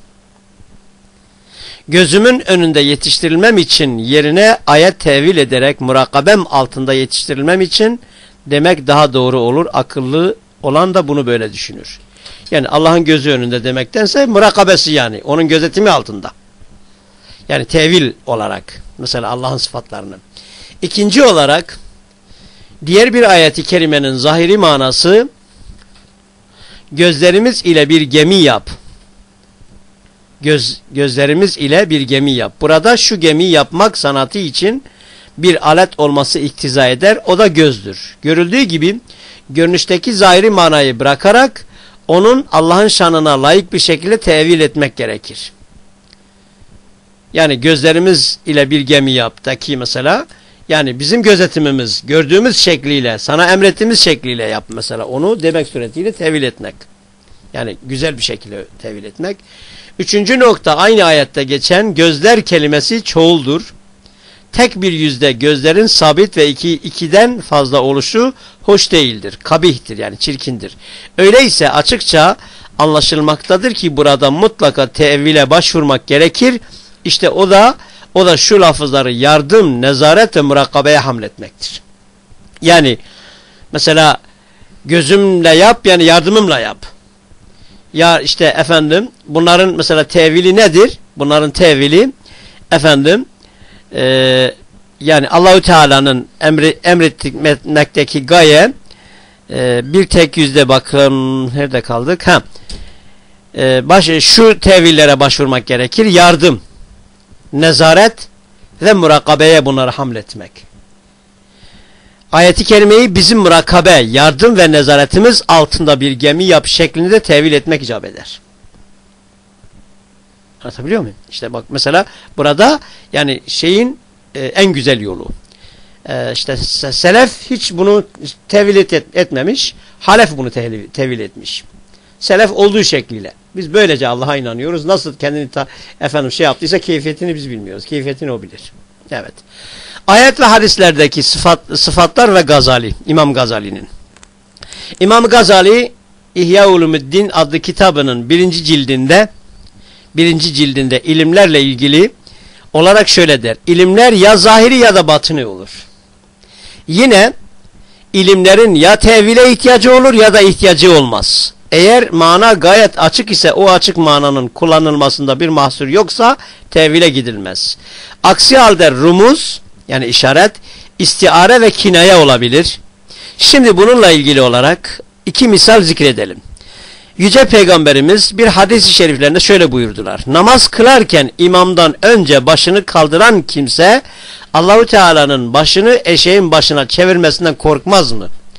Gözümün önünde yetiştirilmem için yerine ayet tevil ederek murakabem altında yetiştirilmem için demek daha doğru olur. Akıllı olan da bunu böyle düşünür. Yani Allah'ın gözü önünde demektense murakabesi, yani onun gözetimi altında. Yani tevil olarak mesela Allah'ın sıfatlarını. İkinci olarak diğer bir ayeti kerimenin zahiri manası gözlerimiz ile bir gemi yap. Gözlerimiz ile bir gemi yap. Burada şu gemi yapmak sanatı için bir alet olması iktiza eder. O da gözdür. Görüldüğü gibi görünüşteki zahiri manayı bırakarak onun Allah'ın şanına layık bir şekilde tevil etmek gerekir. Yani gözlerimiz ile bir gemi yaptaki mesela, yani bizim gözetimimiz gördüğümüz şekliyle, sana emrettiğimiz şekliyle yap mesela, onu demek suretiyle tevil etmek. Yani güzel bir şekilde tevil etmek. Üçüncü nokta, aynı ayette geçen gözler kelimesi çoğuldur. Tek bir yüzde gözlerin sabit ve ikiden fazla oluşu hoş değildir. Kabihtir, yani çirkindir. Öyleyse açıkça anlaşılmaktadır ki burada mutlaka tevile başvurmak gerekir. İşte o da şu lafızları yardım, nezaret ve murakabeye hamletmektir. Yani mesela gözümle yap, yani yardımımla yap. Ya işte efendim bunların mesela tevili nedir? Bunların tevili efendim yani Allahu Teala'nın emretmekteki gaye bir tek yüzde, bakın nerede kaldık? Şu tevillere başvurmak gerekir. Yardım, nezaret ve murakabeye bunları hamletmek. Ayet-i kerimeyi bizim murakabe, yardım ve nezaretimiz altında bir gemi yap şeklinde tevil etmek icap eder. Anlatabiliyor muyum? İşte bak mesela burada yani şeyin en güzel yolu. İşte selef hiç bunu tevil etmemiş. Halef bunu tevil etmiş. Selef olduğu şekliyle. Biz böylece Allah'a inanıyoruz. Nasıl kendini efendim şey yaptıysa keyfiyetini biz bilmiyoruz. Keyfiyetini o bilir. Evet. Ayet ve hadislerdeki sıfatlar ve Gazali, İmam Gazali'nin. İmam Gazali İhya-Ulumuddin adlı kitabının birinci cildinde ilimlerle ilgili olarak şöyle der. İlimler ya zahiri ya da batını olur. Yine ilimlerin ya tevile ihtiyacı olur ya da ihtiyacı olmaz. Eğer mana gayet açık ise o açık mananın kullanılmasında bir mahsur yoksa tevile gidilmez. Aksi halde rumuz, yani işaret, istiare ve kinaya olabilir. Şimdi bununla ilgili olarak iki misal zikredelim. Yüce Peygamberimiz bir hadis-i şeriflerinde şöyle buyurdular. Namaz kılarken imamdan önce başını kaldıran kimse Allahu Teala'nın başını eşeğin başına çevirmesinden korkmaz mı?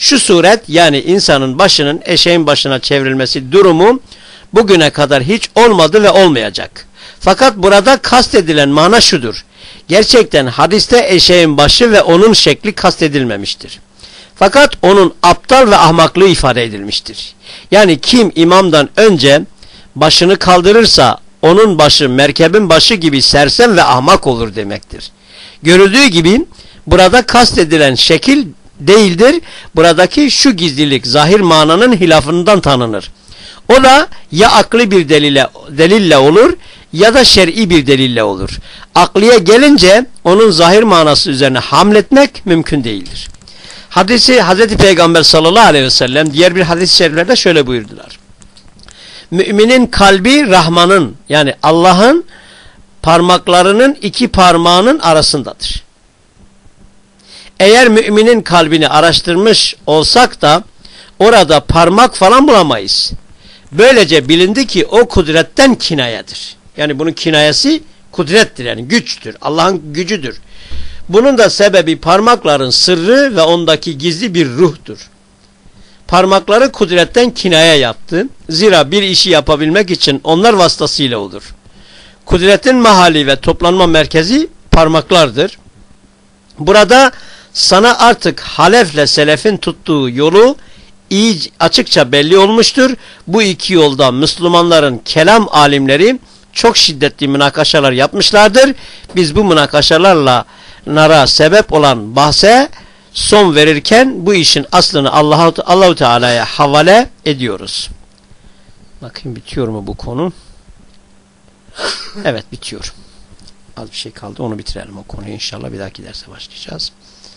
Şu suret, yani insanın başının eşeğin başına çevrilmesi durumu bugüne kadar hiç olmadı ve olmayacak. Fakat burada kastedilen mana şudur: gerçekten hadiste eşeğin başı ve onun şekli kastedilmemiştir. Fakat onun aptal ve ahmaklığı ifade edilmiştir. Yani kim imamdan önce başını kaldırırsa onun başı merkebin başı gibi sersem ve ahmak olur demektir. Görüldüğü gibi burada kastedilen şekil değildir. Buradaki şu gizlilik zahir mananın hilafından tanınır. O da ya akli bir delille olur ya da şer'i bir delille olur. Akliye gelince onun zahir manası üzerine hamletmek mümkün değildir. Hadisi Hazreti Peygamber sallallahu aleyhi ve sellem diğer bir hadis-i şeriflerde şöyle buyurdular: müminin kalbi Rahman'ın, yani Allah'ın parmaklarının iki parmağının arasındadır. Eğer müminin kalbini araştırmış olsak da orada parmak falan bulamayız. Böylece bilindi ki o kudretten kinayedir. Yani bunun kinayesi kudrettir, yani güçtür. Allah'ın gücüdür. Bunun da sebebi parmakların sırrı ve ondaki gizli bir ruhtur. Parmakları kudretten kinaya yaptı. Zira bir işi yapabilmek için onlar vasıtasıyla olur. Kudretin mahalli ve toplanma merkezi parmaklardır. Burada sana artık halefle selefin tuttuğu yolu iyi açıkça belli olmuştur. Bu iki yolda Müslümanların kelam alimleri çok şiddetli münakaşalar yapmışlardır. Biz bu münakaşalarla nara sebep olan bahse son verirken bu işin aslını Allahu Teala'ya havale ediyoruz. Bakayım bitiyor mu bu konu? Evet, bitiyor. Az bir şey kaldı, onu bitirelim o konuyu inşallah, bir dahaki derse başlayacağız.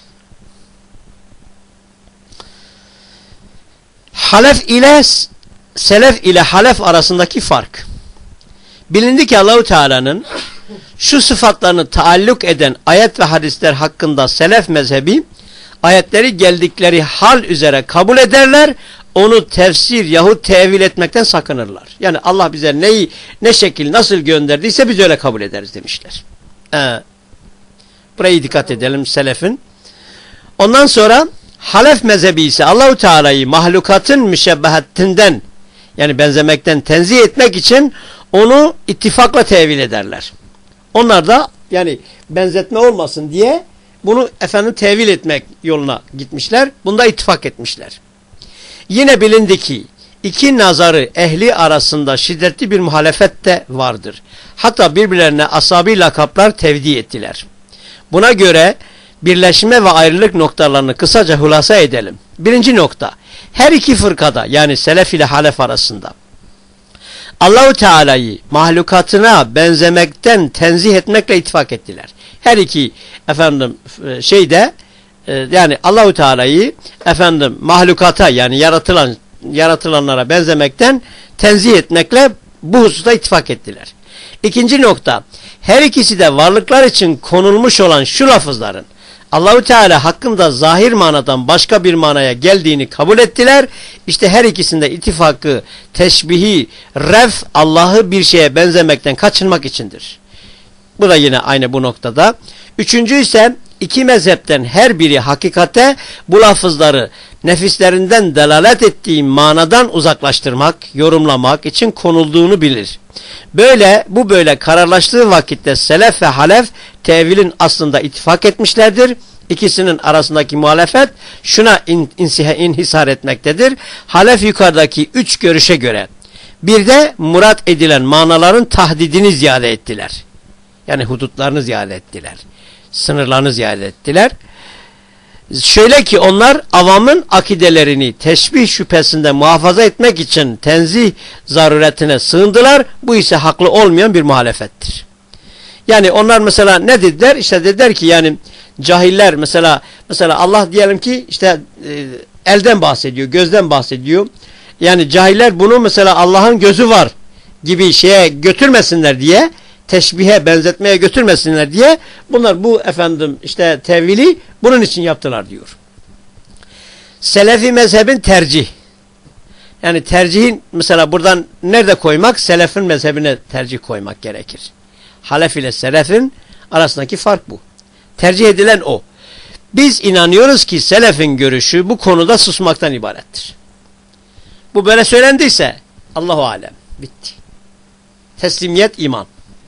Halef ile selef ile halef arasındaki fark. Bilindi ki Allahu Teala'nın şu sıfatlarını taalluk eden ayet ve hadisler hakkında selef mezhebi ayetleri geldikleri hal üzere kabul ederler. Onu tefsir yahut tevil etmekten sakınırlar. Yani Allah bize neyi, ne şekil, nasıl gönderdiyse biz öyle kabul ederiz demişler. Buraya dikkat edelim selefin. Ondan sonra halef mezhebi ise Allahu Teala'yı mahlukatın müşebbehatinden, yani benzemekten tenzih etmek için onu ittifakla tevil ederler. Onlar da yani benzetme olmasın diye bunu tevil etmek yoluna gitmişler. Bunda ittifak etmişler. Yine bilindi ki iki nazarı ehli arasında şiddetli bir muhalefet de vardır. Hatta birbirlerine asabi lakaplar tevdi ettiler. Buna göre birleşme ve ayrılık noktalarını kısaca hulasa edelim. Birinci nokta, her iki fırkada, yani selef ile halef arasında Allahu Teala'yı mahlukatına benzemekten tenzih etmekle ittifak ettiler. Her iki yani Allahu Teala'yı mahlukata, yani yaratılanlara benzemekten tenzih etmekle bu hususta ittifak ettiler. İkinci nokta, her ikisi de varlıklar için konulmuş olan şu lafızların Allahu Teala hakkında zahir manadan başka bir manaya geldiğini kabul ettiler. İşte her ikisinde ittifakı, teşbihi, ref, Allah'ı bir şeye benzemekten kaçınmak içindir. Bu da yine aynı bu noktada. Üçüncü ise iki mezhepten her biri hakikate bu lafızları nefislerinden delalet ettiği manadan uzaklaştırmak, yorumlamak için konulduğunu bilir. Böyle kararlaştığı vakitte selef ve halef tevilin aslında ittifak etmişlerdir. İkisinin arasındaki muhalefet şuna inhisar etmektedir. Halef yukarıdaki üç görüşe göre bir de murat edilen manaların tahdidini ziyade ettiler. Yani hudutlarını ziyade ettiler. Sınırlarını ziyade ettiler. Şöyle ki onlar avamın akidelerini teşbih şüphesinde muhafaza etmek için tenzih zaruretine sığındılar. Bu ise haklı olmayan bir muhalefettir. Yani onlar mesela ne dediler? İşte dediler ki yani cahiller mesela Allah diyelim ki işte elden bahsediyor, gözden bahsediyor. Yani cahiller bunu mesela Allah'ın gözü var gibi şeye götürmesinler diye, teşbihe, benzetmeye götürmesinler diye bunlar bu tevili bunun için yaptılar diyor. Selefi mezhebin tercih. Yani tercihin mesela buradan nerede koymak? Selefin mezhebine tercih koymak gerekir. Halef ile selefin arasındaki fark bu. Tercih edilen o. Biz inanıyoruz ki selefin görüşü bu konuda susmaktan ibarettir. Bu böyle söylendiyse Allahu alem. Bitti. Teslimiyet iman.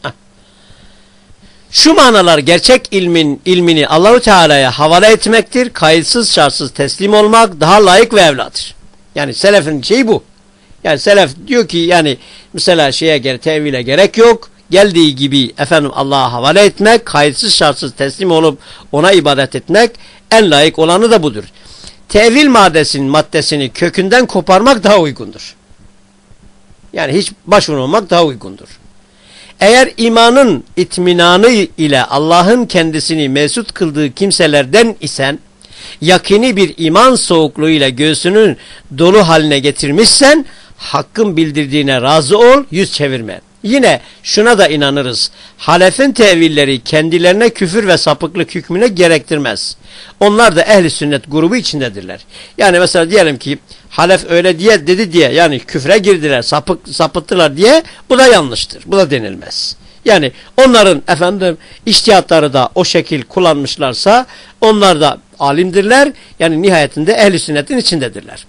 Şu manalar gerçek ilmini Allahu Teala'ya havale etmektir. Kayıtsız şartsız teslim olmak daha layık ve evladır. Yani selefin şeyi bu. Yani selef diyor ki yani mesela tevhile gerek yok. Geldiği gibi Allah'a havale etmek, kayıtsız şartsız teslim olup ona ibadet etmek en layık olanı da budur. Tevil maddesini kökünden koparmak daha uygundur. Yani hiç başvurmamak daha uygundur. Eğer imanın itminanı ile Allah'ın kendisini mesut kıldığı kimselerden isen, yakini bir iman soğukluğu ile göğsünün dolu haline getirmişsen, hakkın bildirdiğine razı ol, yüz çevirme. Yine şuna da inanırız. Halef'in tevilleri kendilerine küfür ve sapıklık hükmüne gerektirmez. Onlar da ehli sünnet grubu içindedirler. Yani mesela diyelim ki Halef öyle dedi diye yani küfre girdiler, sapıttılar diye bu da yanlıştır. Bu da denilmez. Yani onların içtihatları da o şekil kullanmışlarsa onlar da alimdirler. Yani nihayetinde ehli sünnetin içindedirler.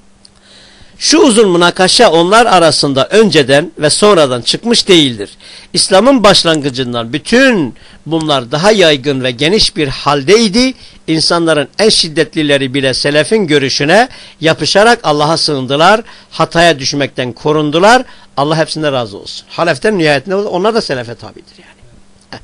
Şu uzun münakaşa onlar arasında önceden ve sonradan çıkmış değildir. İslam'ın başlangıcından bütün bunlar daha yaygın ve geniş bir haldeydi. İnsanların en şiddetlileri bile selefin görüşüne yapışarak Allah'a sığındılar. Hataya düşmekten korundular. Allah hepsinden razı olsun. Haleften nihayetinde onlar da selefe tabidir yani.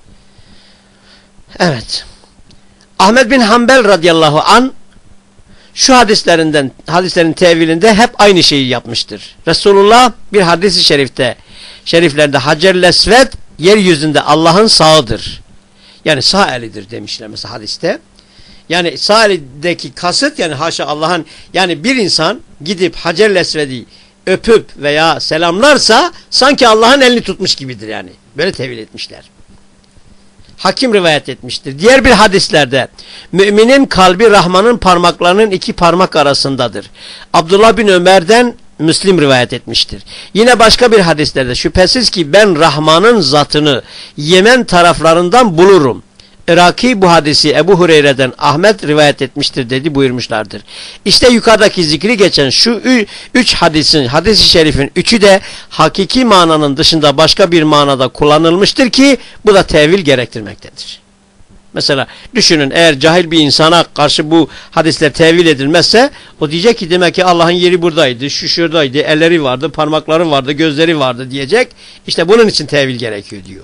Evet. Ahmed bin Hanbel radıyallahu an şu hadislerin tevilinde hep aynı şeyi yapmıştır. Resulullah bir hadis-i şeriflerde Hacer-i Esved yeryüzünde Allah'ın sağıdır. Yani sağ elidir demişler mesela hadiste. Yani sağ elindeki kasıt yani haşa Allah'ın yani bir insan gidip Hacer-i Esved'i öpüp veya selamlarsa sanki Allah'ın elini tutmuş gibidir yani. Böyle tevil etmişler. Hakim rivayet etmiştir. Diğer bir hadislerde müminin kalbi Rahman'ın parmaklarının iki parmak arasındadır. Abdullah bin Ömer'den Müslim rivayet etmiştir. Yine başka bir hadislerde şüphesiz ki ben Rahman'ın zatını Yemen taraflarından bulurum. Iraki bu hadisi Ebu Hureyre'den Ahmet rivayet etmiştir buyurmuşlardır. İşte yukarıdaki zikri geçen şu üç hadis-i şerifin üçü de hakiki mananın dışında başka bir manada kullanılmıştır ki bu da tevil gerektirmektedir. Mesela düşünün eğer cahil bir insana karşı bu hadisler tevil edilmezse o diyecek ki demek ki Allah'ın yeri buradaydı, şuradaydı, elleri vardı, parmakları vardı, gözleri vardı diyecek. İşte bunun için tevil gerekiyor diyor.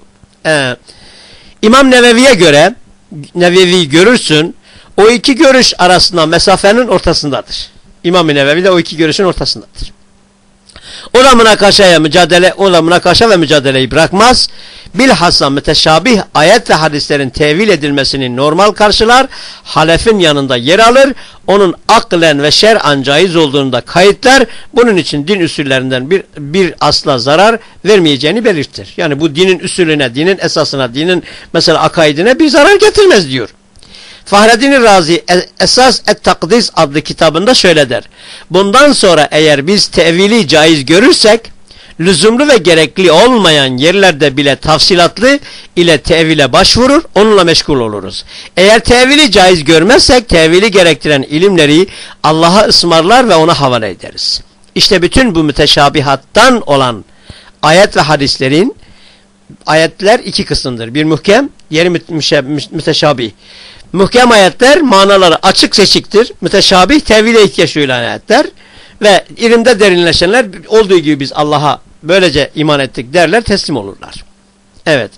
İmam Nevevi'ye göre Nevevi'yi görürsün o iki görüş arasında mesafenin ortasındadır. İmam-ı Nevevi de o iki görüşün ortasındadır. O da münakaşa ve mücadeleyi bırakmaz. Bilhassa müteşabih ayet ve hadislerin tevil edilmesini normal karşılar. Halef'in yanında yer alır. Onun aklen ve şer'an caiz olduğunu da kayıtlar. Bunun için din usullerinden bir asla zarar vermeyeceğini belirtir. Yani bu dinin usulüne, dinin esasına, dinin mesela akaidine bir zarar getirmez diyor. Fahreddin Razi Esas et-Takdis adlı kitabında şöyle der. Bundan sonra eğer biz tevili caiz görürsek, lüzumlu ve gerekli olmayan yerlerde bile tafsilatlı ile tevile başvurur, onunla meşgul oluruz. Eğer tevili caiz görmezsek, tevili gerektiren ilimleri Allah'a ısmarlar ve ona havale ederiz. İşte bütün bu müteşabihattan olan ayet ve hadislerin, ayetler iki kısımdır. Bir muhkem, diğeri müteşabih. Muhkem ayetler manaları açık seçiktir. Müteşabih tevhile ihtiyaç duyulan ayetler ve ilimde derinleşenler olduğu gibi biz Allah'a böylece iman ettik derler, teslim olurlar. Evet.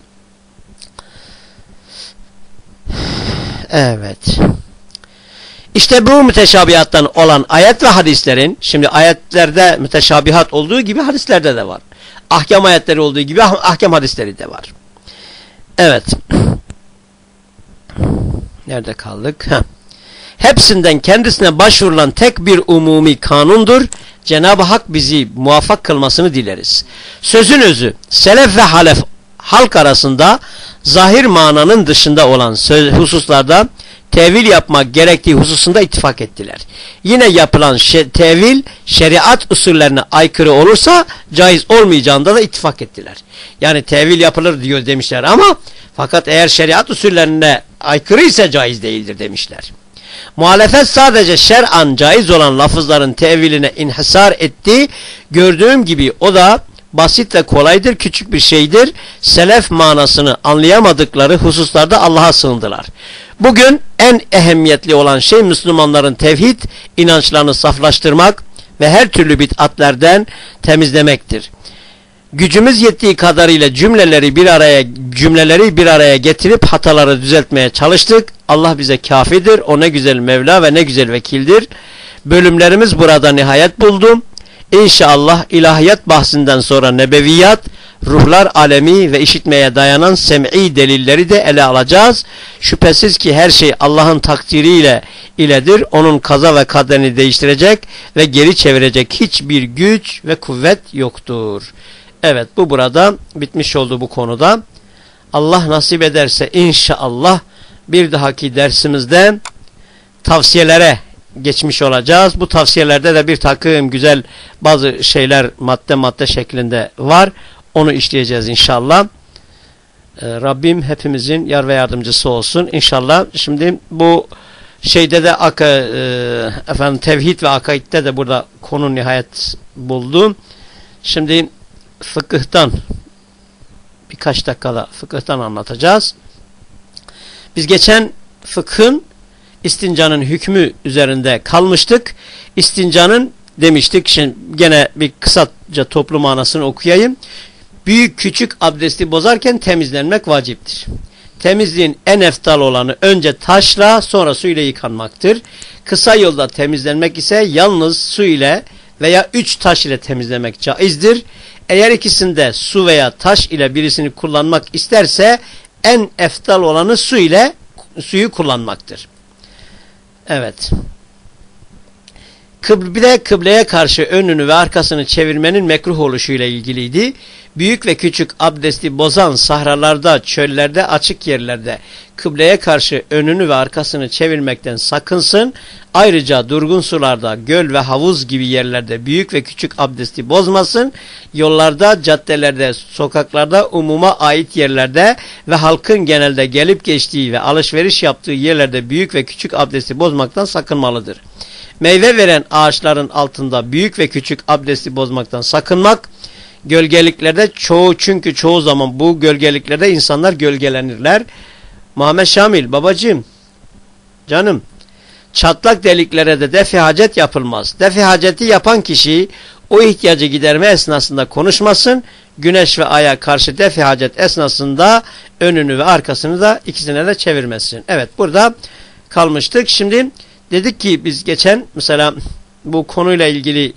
Evet. İşte bu müteşabihattan olan ayet ve hadislerin, şimdi ayetlerde müteşabihat olduğu gibi hadislerde de var. Ahkam ayetleri olduğu gibi ahkam hadisleri de var. Evet. Nerede kaldık? Hepsinden kendisine başvurulan tek bir umumi kanundur. Cenab-ı Hak bizi muvaffak kılmasını dileriz. Sözün özü, selef ve halk arasında zahir mananın dışında olan hususlarda tevil yapmak gerektiği hususunda ittifak ettiler. Yine yapılan tevil şeriat usullerine aykırı olursa caiz olmayacağında da ittifak ettiler. Yani tevil yapılır diyor demişler ama fakat eğer şeriat usullerine aykırı ise caiz değildir demişler. Muhalefet sadece şer'an caiz olan lafızların teviline inhisar etti. Gördüğüm gibi o da basit ve kolaydır, küçük bir şeydir. Selef manasını anlayamadıkları hususlarda Allah'a sığındılar. Bugün en ehemmiyetli olan şey Müslümanların tevhid inançlarını saflaştırmak ve her türlü bid'atlerden temizlemektir. Gücümüz yettiği kadarıyla cümleleri bir araya getirip hataları düzeltmeye çalıştık. Allah bize kafidir. O ne güzel Mevla ve ne güzel vekildir. Bölümlerimiz burada nihayet buldu. İnşallah ilahiyat bahsinden sonra nebeviyat, ruhlar alemi ve işitmeye dayanan sem'i delilleri de ele alacağız. Şüphesiz ki her şey Allah'ın takdiriyle iledir. Onun kaza ve kaderini değiştirecek ve geri çevirecek hiçbir güç ve kuvvet yoktur. Evet, bu burada bitmiş oldu bu konuda. Allah nasip ederse inşallah bir dahaki dersimizde tavsiyelere geçmiş olacağız. Bu tavsiyelerde de bir takım güzel bazı şeyler madde şeklinde var. Onu işleyeceğiz inşallah. Rabbim hepimizin yar ve yardımcısı olsun. İnşallah şimdi bu şeyde de tevhid ve akaidde de burada konu nihayet buldu. Şimdi fıkıhtan birkaç dakikada fıkıhtan anlatacağız. Biz geçen fıkhın istincanın hükmü üzerinde kalmıştık. İstincanın demiştik. Şimdi gene bir kısaca toplu manasını okuyayım. Büyük küçük abdesti bozarken temizlenmek vaciptir. Temizliğin en eftal olanı önce taşla sonra su ile yıkanmaktır. Kısa yolda temizlenmek ise yalnız su ile veya 3 taş ile temizlemek caizdir. Eğer ikisinde su veya taş ile birisini kullanmak isterse en eftal olanı suyu kullanmaktır. Evet. Kıbleye karşı önünü ve arkasını çevirmenin mekruh oluşuyla ilgiliydi. Büyük ve küçük abdesti bozan sahralarda, çöllerde, açık yerlerde kıbleye karşı önünü ve arkasını çevirmekten sakınsın. Ayrıca durgun sularda, göl ve havuz gibi yerlerde büyük ve küçük abdesti bozmasın. Yollarda, caddelerde, sokaklarda, umuma ait yerlerde ve halkın genelde gelip geçtiği ve alışveriş yaptığı yerlerde büyük ve küçük abdesti bozmaktan sakınmalıdır. Meyve veren ağaçların altında büyük ve küçük abdesti bozmaktan sakınmak. Gölgeliklerde çünkü çoğu zaman bu gölgeliklerde insanlar gölgelenirler. Muhammed Şamil babacığım, canım, çatlak deliklere de defi hacet yapılmaz. Defi haceti yapan kişi o ihtiyacı giderme esnasında konuşmasın. Güneş ve aya karşı defi hacet esnasında önünü ve arkasını da ikisine de çevirmesin. Evet, burada kalmıştık. Şimdi dedik ki biz geçen mesela bu konuyla ilgili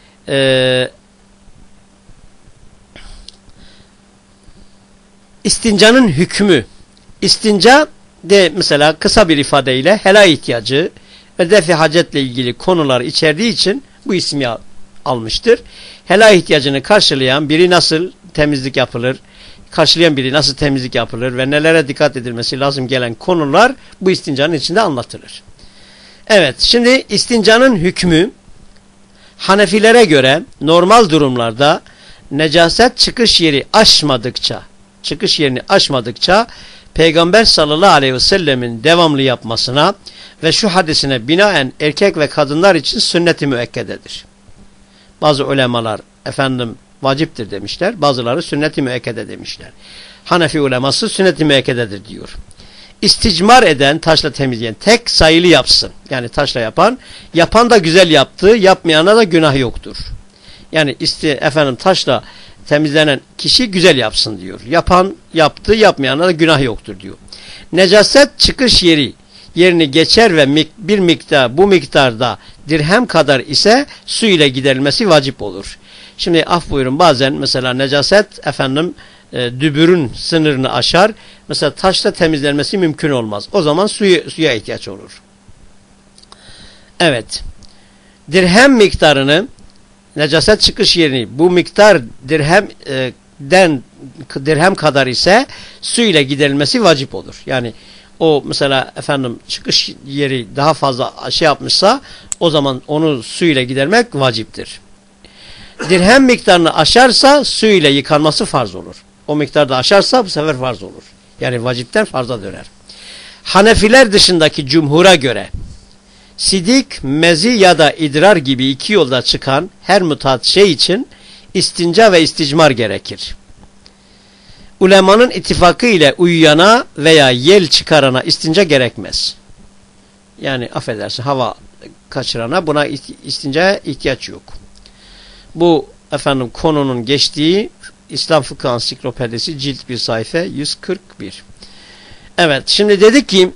istincanın hükmü. İstinca de mesela kısa bir ifadeyle helal ihtiyacı ve defi hacetle ilgili konular içerdiği için bu ismi almıştır. Helal ihtiyacını karşılayan biri nasıl temizlik yapılır, karşılayan biri nasıl temizlik yapılır ve nelere dikkat edilmesi lazım gelen konular bu istincanın içinde anlatılır. Evet, şimdi istincanın hükmü Hanefilere göre normal durumlarda necaset çıkış yerini aşmadıkça Peygamber sallallahu aleyhi ve sellemin devamlı yapmasına ve şu hadisine binaen erkek ve kadınlar için sünnet-i müekkededir. Bazı ulemalar vaciptir demişler, bazıları sünnet-i müekkede demişler. Hanefi uleması sünnet-i müekkededir diyor. İsticmar eden, taşla temizleyen tek sayılı yapsın. Yani taşla yapan da güzel yaptı, yapmayana da günah yoktur. Yani taşla temizlenen kişi güzel yapsın diyor. Yapan yaptı, yapmayana da günah yoktur diyor. Necaset çıkış yerini geçer ve bu miktarda dirhem kadar ise su ile giderilmesi vacip olur. Şimdi af buyurun, bazen mesela necaset dübürün sınırını aşar. Mesela taşla temizlenmesi mümkün olmaz. O zaman suya ihtiyaç olur. Evet. Dirhem miktarını, necaset çıkış yerini bu miktar dirhem kadar ise su ile giderilmesi vacip olur. Yani o mesela çıkış yeri daha fazla yapmışsa o zaman onu su ile gidermek vaciptir. Dirhem miktarını aşarsa su ile yıkanması farz olur. O miktarda aşarsa bu sefer farz olur. Yani vacipten farza döner. Hanefiler dışındaki cumhura göre sidik, mezi ya da idrar gibi iki yolda çıkan her mutat şey için istinca ve isticmar gerekir. Ulemanın ittifakı ile uyuyana veya yel çıkarana istinca gerekmez. Yani affedersin, hava kaçırana buna istincaya ihtiyaç yok. Bu konunun geçtiği İslam Fıkıh Ansiklopedisi cilt 1 sayfa 141. Evet, şimdi dedik ki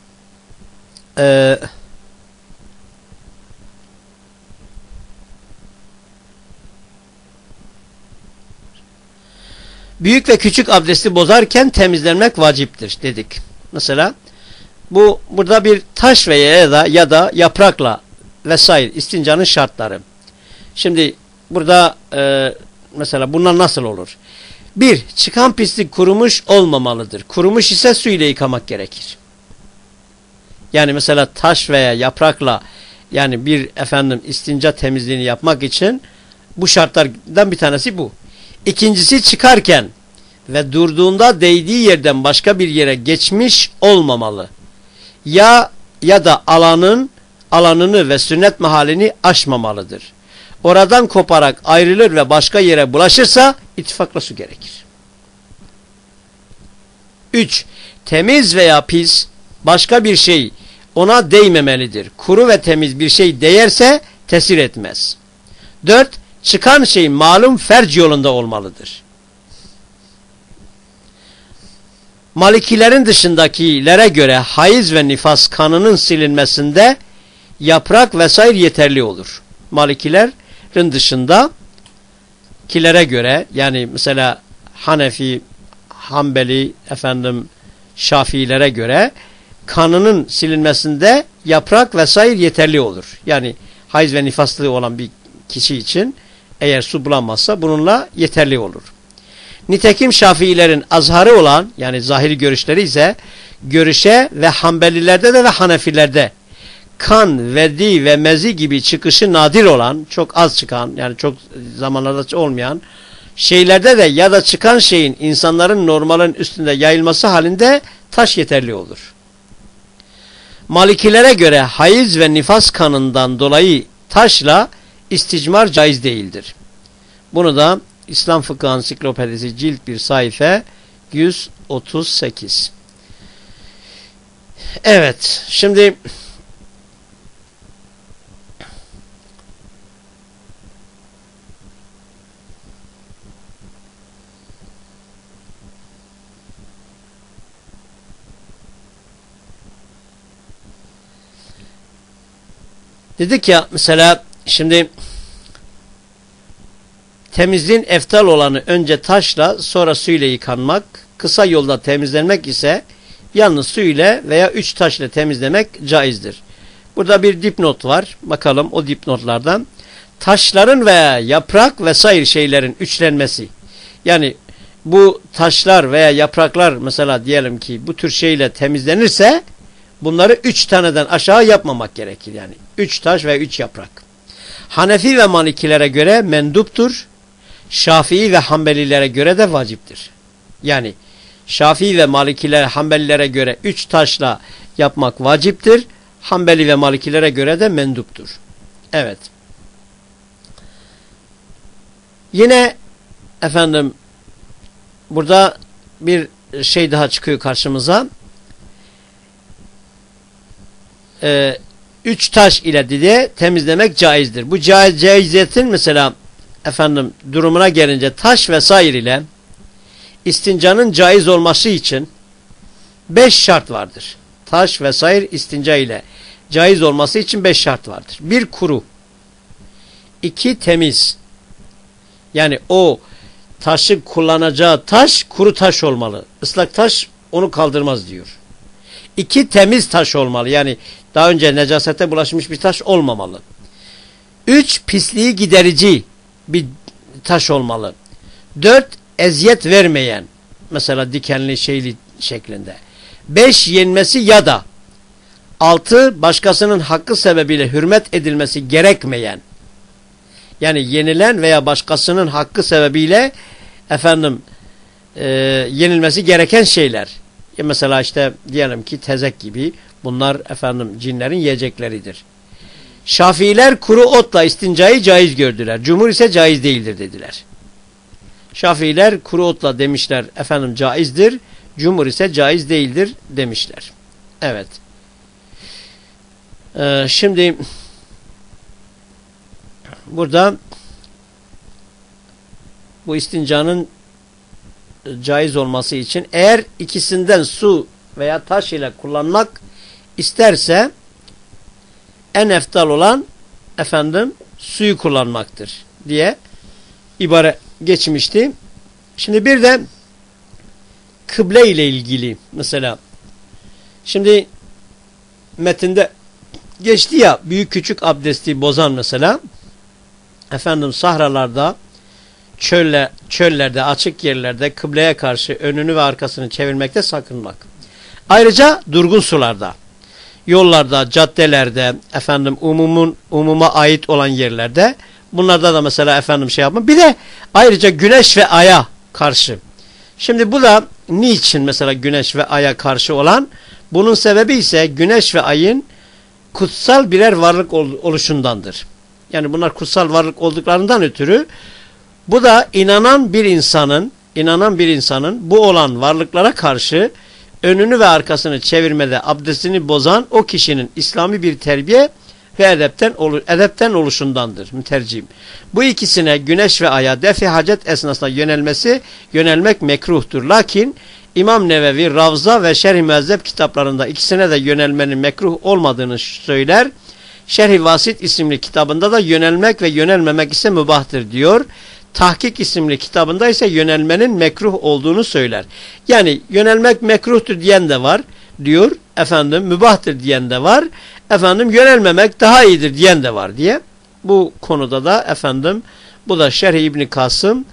büyük ve küçük abdesti bozarken temizlenmek vaciptir dedik. Mesela burada bir taş veya ya da yaprakla vesaire istincanın şartları. Şimdi burada mesela bunlar nasıl olur? 1. Çıkan pislik kurumuş olmamalıdır. Kurumuş ise su ile yıkamak gerekir. Yani mesela taş veya yaprakla, yani bir istinca temizliğini yapmak için bu şartlardan bir tanesi bu. İkincisi, çıkarken ve durduğunda değdiği yerden başka bir yere geçmiş olmamalı. Ya da alanını ve sünnet mahallini aşmamalıdır. Oradan koparak ayrılır ve başka yere bulaşırsa ittifakla su gerekir. 3. Temiz veya pis başka bir şey ona değmemelidir. Kuru ve temiz bir şey değerse tesir etmez. 4. Çıkan şey malum ferc yolunda olmalıdır. Malikilerin dışındakilere göre hayız ve nifas kanının silinmesinde yaprak vesaire yeterli olur. Malikilerin dışındakilere göre, yani mesela Hanefi, Hanbeli, Şafiilere göre kanının silinmesinde yaprak vesaire yeterli olur. Yani hayız ve nifaslı olan bir kişi için eğer su bulamazsa bununla yeterli olur. Nitekim Şafiilerin azharı olan, yani zahiri görüşleri ise görüşe ve Hanbelilerde de ve Hanefilerde kan, vedi ve mezi gibi çıkışı nadir olan, çok az çıkan, yani çok zamanlarda olmayan şeylerde de ya da çıkan şeyin insanların normalin üstünde yayılması halinde taş yeterli olur. Malikilere göre hayız ve nifas kanından dolayı taşla isticmar caiz değildir. Bunu da İslam Fıkıh Ansiklopedisi cilt 1 sayfa 138. Evet, şimdi dedik ya, mesela şimdi temizliğin eftal olanı önce taşla sonra su ile yıkanmak, kısa yolda temizlenmek ise yalnız su ile veya 3 taş ile temizlemek caizdir. Burada bir dipnot var. Bakalım o dipnotlardan. Taşların veya yaprak vesaire şeylerin üçlenmesi. Yani bu taşlar veya yapraklar mesela diyelim ki bu tür şeyle temizlenirse bunları 3 taneden aşağı yapmamak gerekir. Yani 3 taş ve 3 yaprak. Hanefi ve Malikilere göre menduptur. Şafii ve Hanbelilere göre de vaciptir. Yani Şafii ve Malikilere, Hanbelilere göre 3 taşla yapmak vaciptir. Hanbeli ve Malikilere göre de menduptur. Evet. Yine burada bir şey daha çıkıyor karşımıza. 3 taş ile de temizlemek caizdir. Bu caiziyetin mesela durumuna gelince taş vesaire ile istincanın caiz olması için 5 şart vardır. Taş vesaire istinca ile caiz olması için 5 şart vardır. 1 kuru. 2 temiz. Yani o taşı kullanacağı taş kuru taş olmalı. Islak taş onu kaldırmaz diyor. 2 temiz taş olmalı. Yani daha önce necasete bulaşmış bir taş olmamalı. 3 pisliği giderici bir taş olmalı. 4 eziyet vermeyen, mesela dikenli şeyli şeklinde. 5 yenmesi ya da 6 başkasının hakkı sebebiyle hürmet edilmesi gerekmeyen, yani yenilen veya başkasının hakkı sebebiyle yenilmesi gereken şeyler. Mesela işte diyelim ki tezek gibi, bunlar efendim cinlerin yiyecekleridir. Şafiiler kuru otla istincayı caiz gördüler. Cumhur ise caiz değildir dediler. Şafiiler kuru otla demişler efendim caizdir. Cumhur ise caiz değildir demişler. Evet. Şimdi burada bu istincanın caiz olması için eğer ikisinden su veya taş ile kullanmak isterse en eftal olan efendim suyu kullanmaktır diye ibare geçmişti. Şimdi bir de kıble ile ilgili mesela şimdi metinde geçti ya, büyük küçük abdesti bozan mesela efendim sahralarda, çöllerde, açık yerlerde kıbleye karşı önünü ve arkasını çevirmekte sakınmak. Ayrıca durgun sularda, yollarda, caddelerde, efendim umuma ait olan yerlerde, bunlarda da mesela efendim şey yapma. Bir de ayrıca güneş ve aya karşı. Şimdi bu da niçin mesela güneş ve aya karşı olan? Bunun sebebi ise güneş ve ayın kutsal birer varlık oluşundandır. Yani bunlar kutsal varlık olduklarından ötürü bu da inanan bir insanın bu olan varlıklara karşı önünü ve arkasını çevirmede abdestini bozan o kişinin İslami bir terbiye ve edepten oluşundandır. Mütercim. Bu ikisine güneş ve aya defi hacet esnasında yönelmek mekruhtur. Lakin İmam Nevevi Ravza ve Şerh-i Müezzeb kitaplarında ikisine de yönelmenin mekruh olmadığını söyler. Şerh-i Vasit isimli kitabında da yönelmek ve yönelmemek ise mübahtır diyor. Tahkik isimli kitabında ise yönelmenin mekruh olduğunu söyler. Yani yönelmek mekruhtur diyen de var diyor. Efendim mübahtır diyen de var. Efendim yönelmemek daha iyidir diyen de var diye. Bu konuda da efendim bu da Şerh-i İbn Kasım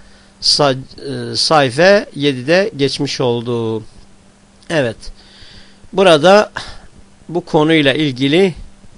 sayfa 7'de geçmiş oldu. Evet. Burada bu konuyla ilgili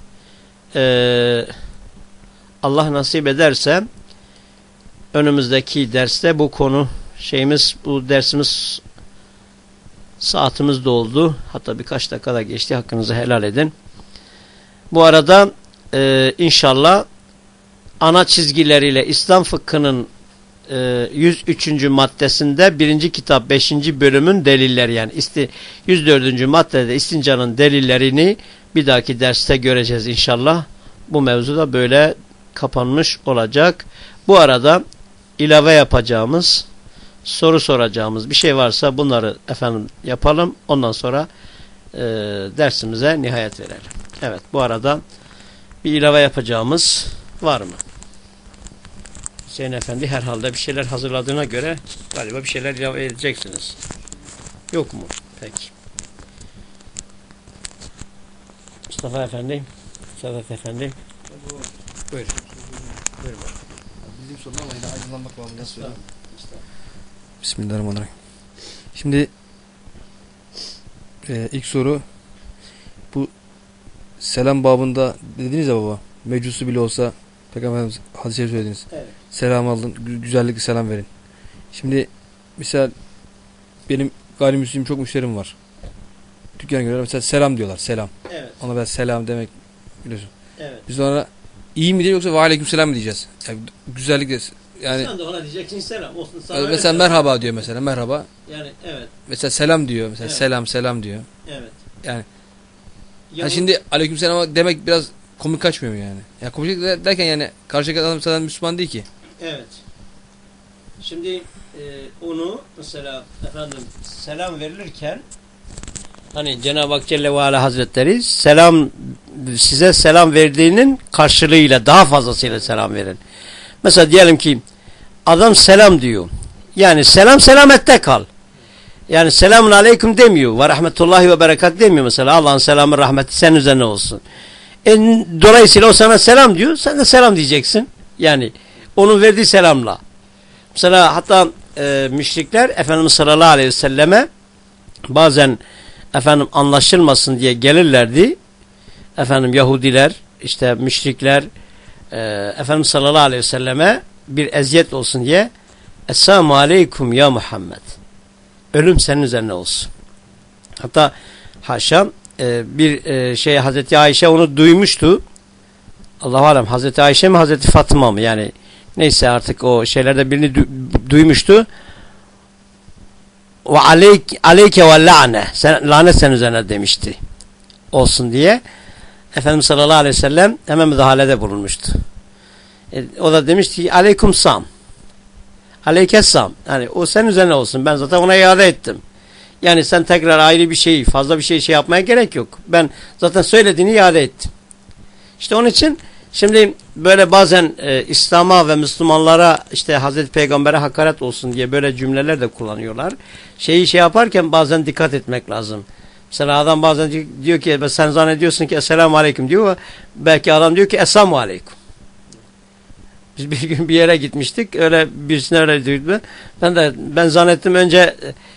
Allah nasip ederse önümüzdeki derste bu konu bu dersimiz saatimiz doldu. Hatta birkaç dakika da geçti. Hakkınızı helal edin. Bu arada inşallah ana çizgileriyle İslam fıkhının 103. maddesinde 1. kitap 5. bölümün delilleri, yani 104. maddede istincanın delillerini bir dahaki derste göreceğiz inşallah. Bu mevzu da böyle kapanmış olacak. Bu arada ilave yapacağımız, soru soracağımız bir şey varsa bunları efendim yapalım. Ondan sonra dersimize nihayet verelim. Evet, bu arada bir ilave yapacağımız var mı? Hüseyin Efendi herhalde bir şeyler hazırladığına göre galiba bir şeyler ilave edeceksiniz. Yok mu? Peki. Mustafa Efendi, Sedat Efendi. Buyur. Buyur. Bizim sorun ama yine aydınlanmak bağımında söyleyeyim. Bismillahirrahmanirrahim. Şimdi ilk soru, bu selam babında dediniz ya baba, mecusu bile olsa Peygamberimiz hadis-i şerif söylediniz. Evet. Selam alın, güzellikle selam verin. Şimdi misal benim gayrimüslim çok müşterim var. Dükkana göre mesela selam diyorlar, selam. Evet. Ona ben selam demek biliyorsun. Evet. Biz ona iyi mi diye yoksa ve aleyküm selam mı diyeceğiz? Yani güzellikle yani. Sen de ona diyeceksin selam olsun sana. Mesela merhaba diyor mesela, merhaba. Yani evet. Mesela selam diyor, mesela evet. selam diyor. Evet. Yani şimdi aleykümselam demek biraz komik kaçmıyor mu yani? Ya komik derken yani karşıdaki adam zaten Müslüman değil ki. Evet. Şimdi onu mesela efendim selam verilirken hani Cenab-ı Hak Celle ve Ala Hazretleri size selam verdiğinin karşılığıyla daha fazlasıyla selam verin. Mesela diyelim ki adam selam diyor. Yani selamette kal. Yani selamun aleyküm demiyor. Ve rahmetullahi ve berekat demiyor mesela. Allah'ın selamı rahmeti senin üzerine olsun. Dolayısıyla o sana selam diyor. Sen de selam diyeceksin. Yani onun verdiği selamla. Mesela hatta müşrikler Efendimiz sallallahu aleyhi ve selleme bazen efendim anlaşılmasın diye gelirlerdi. Efendim Yahudiler, işte müşrikler Efendimiz sallallahu aleyhi ve selleme bir eziyet olsun diye Esselamu aleyküm ya Muhammed. Ölüm senin üzerine olsun. Hatta haşa bir şey Hazreti Ayşe onu duymuştu. Allahu alem Hazreti Ayşe mi Hazreti Fatıma mı, yani neyse artık o şeylerde birini duymuştu. Ve aleyke ve la'ne, lanet sen üzerine demişti olsun diye. Efendimiz sallallahu aleyhi ve sellem hemen müdahalede bulunmuştu. O da demişti ki aleyküm sam, aleykessam, yani o senin üzerine olsun, ben zaten ona iade ettim. Yani sen tekrar ayrı bir şey, fazla bir şey yapmaya gerek yok. Ben zaten söylediğini iade ettim. İşte onun için şimdi böyle bazen İslam'a ve Müslümanlara, işte Hazreti Peygamber'e hakaret olsun diye böyle cümleler de kullanıyorlar. Şey yaparken bazen dikkat etmek lazım. Mesela adam bazen diyor ki sen zannediyorsun ki Esselamu Aleyküm diyor. Belki adam diyor ki Esselamu Aleyküm. Biz bir gün bir yere gitmiştik. Öyle birisine öyle diyordu. Ben zannettim önce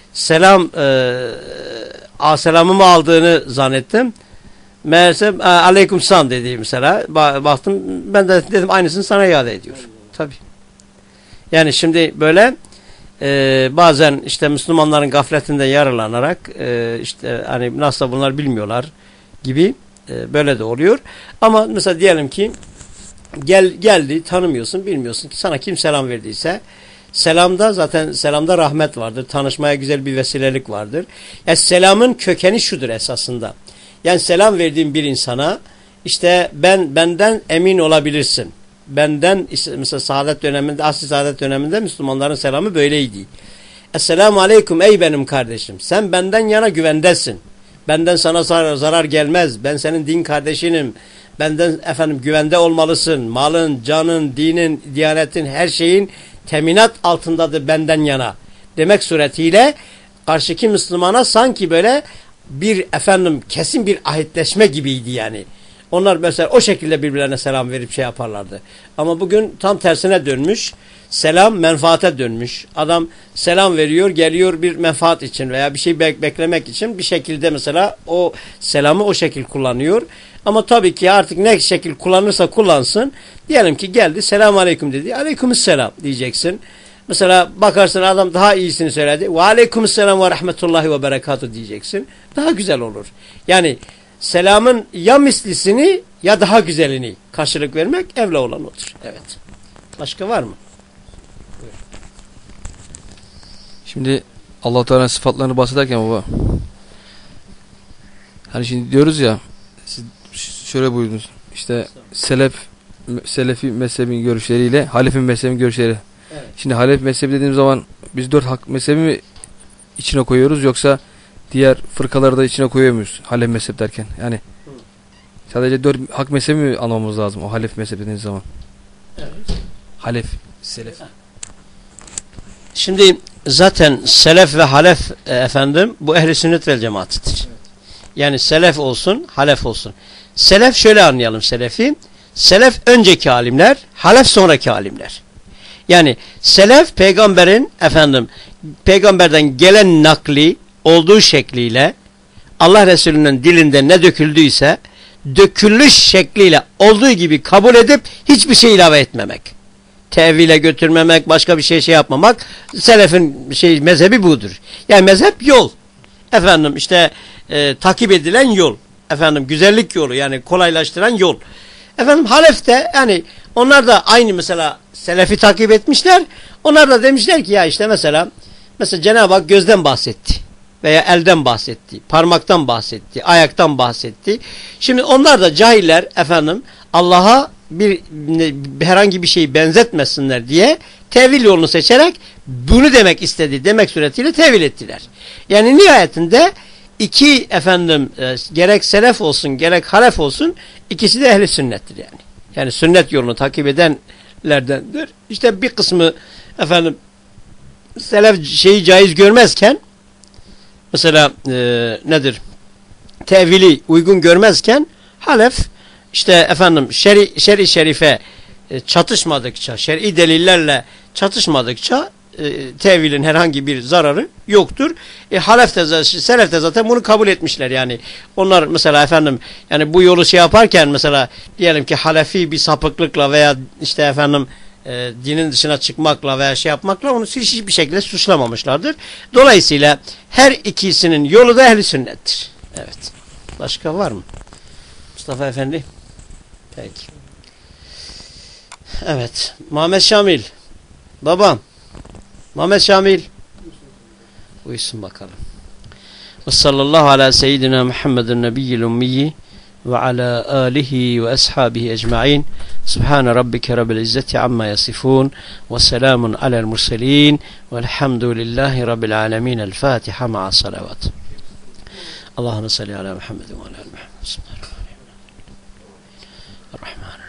selamımı aldığını zannettim. Meğerse aleyküm selam dedi mesela. Baktım ben de dedim aynısını sana iade ediyor. Tabii. Yani şimdi böyle bazen işte Müslümanların gafletinde yararlanarak işte hani nasıl bunlar bilmiyorlar gibi böyle de oluyor. Ama mesela diyelim ki geldi, tanımıyorsun, bilmiyorsun ki sana kim selam verdiyse, selamda zaten selamda rahmet vardır. Tanışmaya güzel bir vesilelik vardır. Yani selamın kökeni şudur esasında. Yani selam verdiğin bir insana işte benden emin olabilirsin. Benden mesela saadet döneminde, asr-ı saadet döneminde Müslümanların selamı böyleydi. Esselamu aleyküm ey benim kardeşim. Sen benden yana güvendesin. Benden sana zarar gelmez. Ben senin din kardeşinim. Benden güvende olmalısın. Malın, canın, dinin, diyanetin, her şeyin teminat altındadır benden yana. Demek suretiyle karşıki Müslümana sanki böyle bir kesin bir ahitleşme gibiydi yani. Onlar mesela o şekilde birbirlerine selam verip şey yaparlardı. Ama bugün tam tersine dönmüş. Selam menfaate dönmüş. Adam selam veriyor, geliyor bir menfaat için veya bir şey beklemek için bir şekilde mesela o selamı o şekil kullanıyor. Ama tabii ki artık ne şekil kullanırsa kullansın. Diyelim ki geldi, selamun aleyküm dedi. Aleykümselam diyeceksin. Mesela bakarsın adam daha iyisini söyledi. Ve aleykümselam ve rahmetullahi ve berekatuhu diyeceksin. Daha güzel olur. Yani selamın ya mislisini ya daha güzelini karşılık vermek evla olan odur. Evet. Başka var mı? Buyur. Şimdi Allah Teala'nın sıfatlarını bahsederken baba, hani şimdi diyoruz ya, siz şöyle buyurdunuz. İşte Selefi mezhebin görüşleriyle Hanefi mezhebin görüşleri. Evet. Şimdi Hanefi mezhebi dediğimiz zaman biz 4 hak mezhebi mi içine koyuyoruz, yoksa diğer fırkaları da içine koyuyor muyuz Hanefi mezhep derken? Yani sadece 4 hak mezhebi mi anlamamız lazım o Hanefi mezhebi dediğimiz zaman? Evet. Hanefi, Selef. Şimdi zaten Selef ve Halef bu ehli sünnet vel cemaatidir. Evet. Yani Selef olsun, Halef olsun. Selef şöyle anlayalım Selefi. Selef önceki alimler, Halef sonraki alimler. Yani Selef peygamberden gelen nakli olduğu şekliyle Allah Resulü'nün dilinde ne döküldüyse dökülüş şekliyle olduğu gibi kabul edip hiçbir şey ilave etmemek. Tevhile götürmemek, başka bir şey yapmamak. Selefin mezhebi budur. Yani mezhep yol. Takip edilen yol. Güzellik yolu, yani kolaylaştıran yol. Halef de yani onlar da aynı mesela Selefi takip etmişler. Onlar da demişler ki ya işte mesela Cenab-ı Hak gözden bahsetti veya elden bahsetti, parmaktan bahsetti, ayaktan bahsetti. Şimdi onlar da cahiller Allah'a herhangi bir şeyi benzetmesinler diye tevil yolunu seçerek bunu demek istedi demek suretiyle tevil ettiler. Yani nihayetinde İki gerek selef olsun gerek halef olsun ikisi de ehli sünnettir yani. Yani sünnet yolunu takip edenlerdendir. İşte bir kısmı selef şeyi caiz görmezken mesela tevili uygun görmezken halef şer'i şerife çatışmadıkça, şer'i delillerle çatışmadıkça tevilin herhangi bir zararı yoktur. Selef de zaten bunu kabul etmişler yani. Onlar mesela yani bu yolu yaparken mesela diyelim ki Halefi bir sapıklıkla veya dinin dışına çıkmakla veya şey yapmakla onu hiçbir şekilde suçlamamışlardır. Dolayısıyla her ikisinin yolu da ehl-i sünnettir. Evet. Başka var mı? Mustafa Efendi? Peki. Evet. Muhammed Şamil. Babam. Muhammed Şamil. Uyusun bakalım. Ve sallallahu ala seyyidina Muhammedun nebiyyil ummiyi ve ala alihi ve ashabihi ecma'in. Subhane rabbike rabbil izzeti amma yasifun ve selamun alel murselin velhamdülillahi rabbil alemin. El Fatiha ma'a salavat. Allahümme salli ala Muhammedin ve ala Muhammed. Bismillahirrahmanirrahim.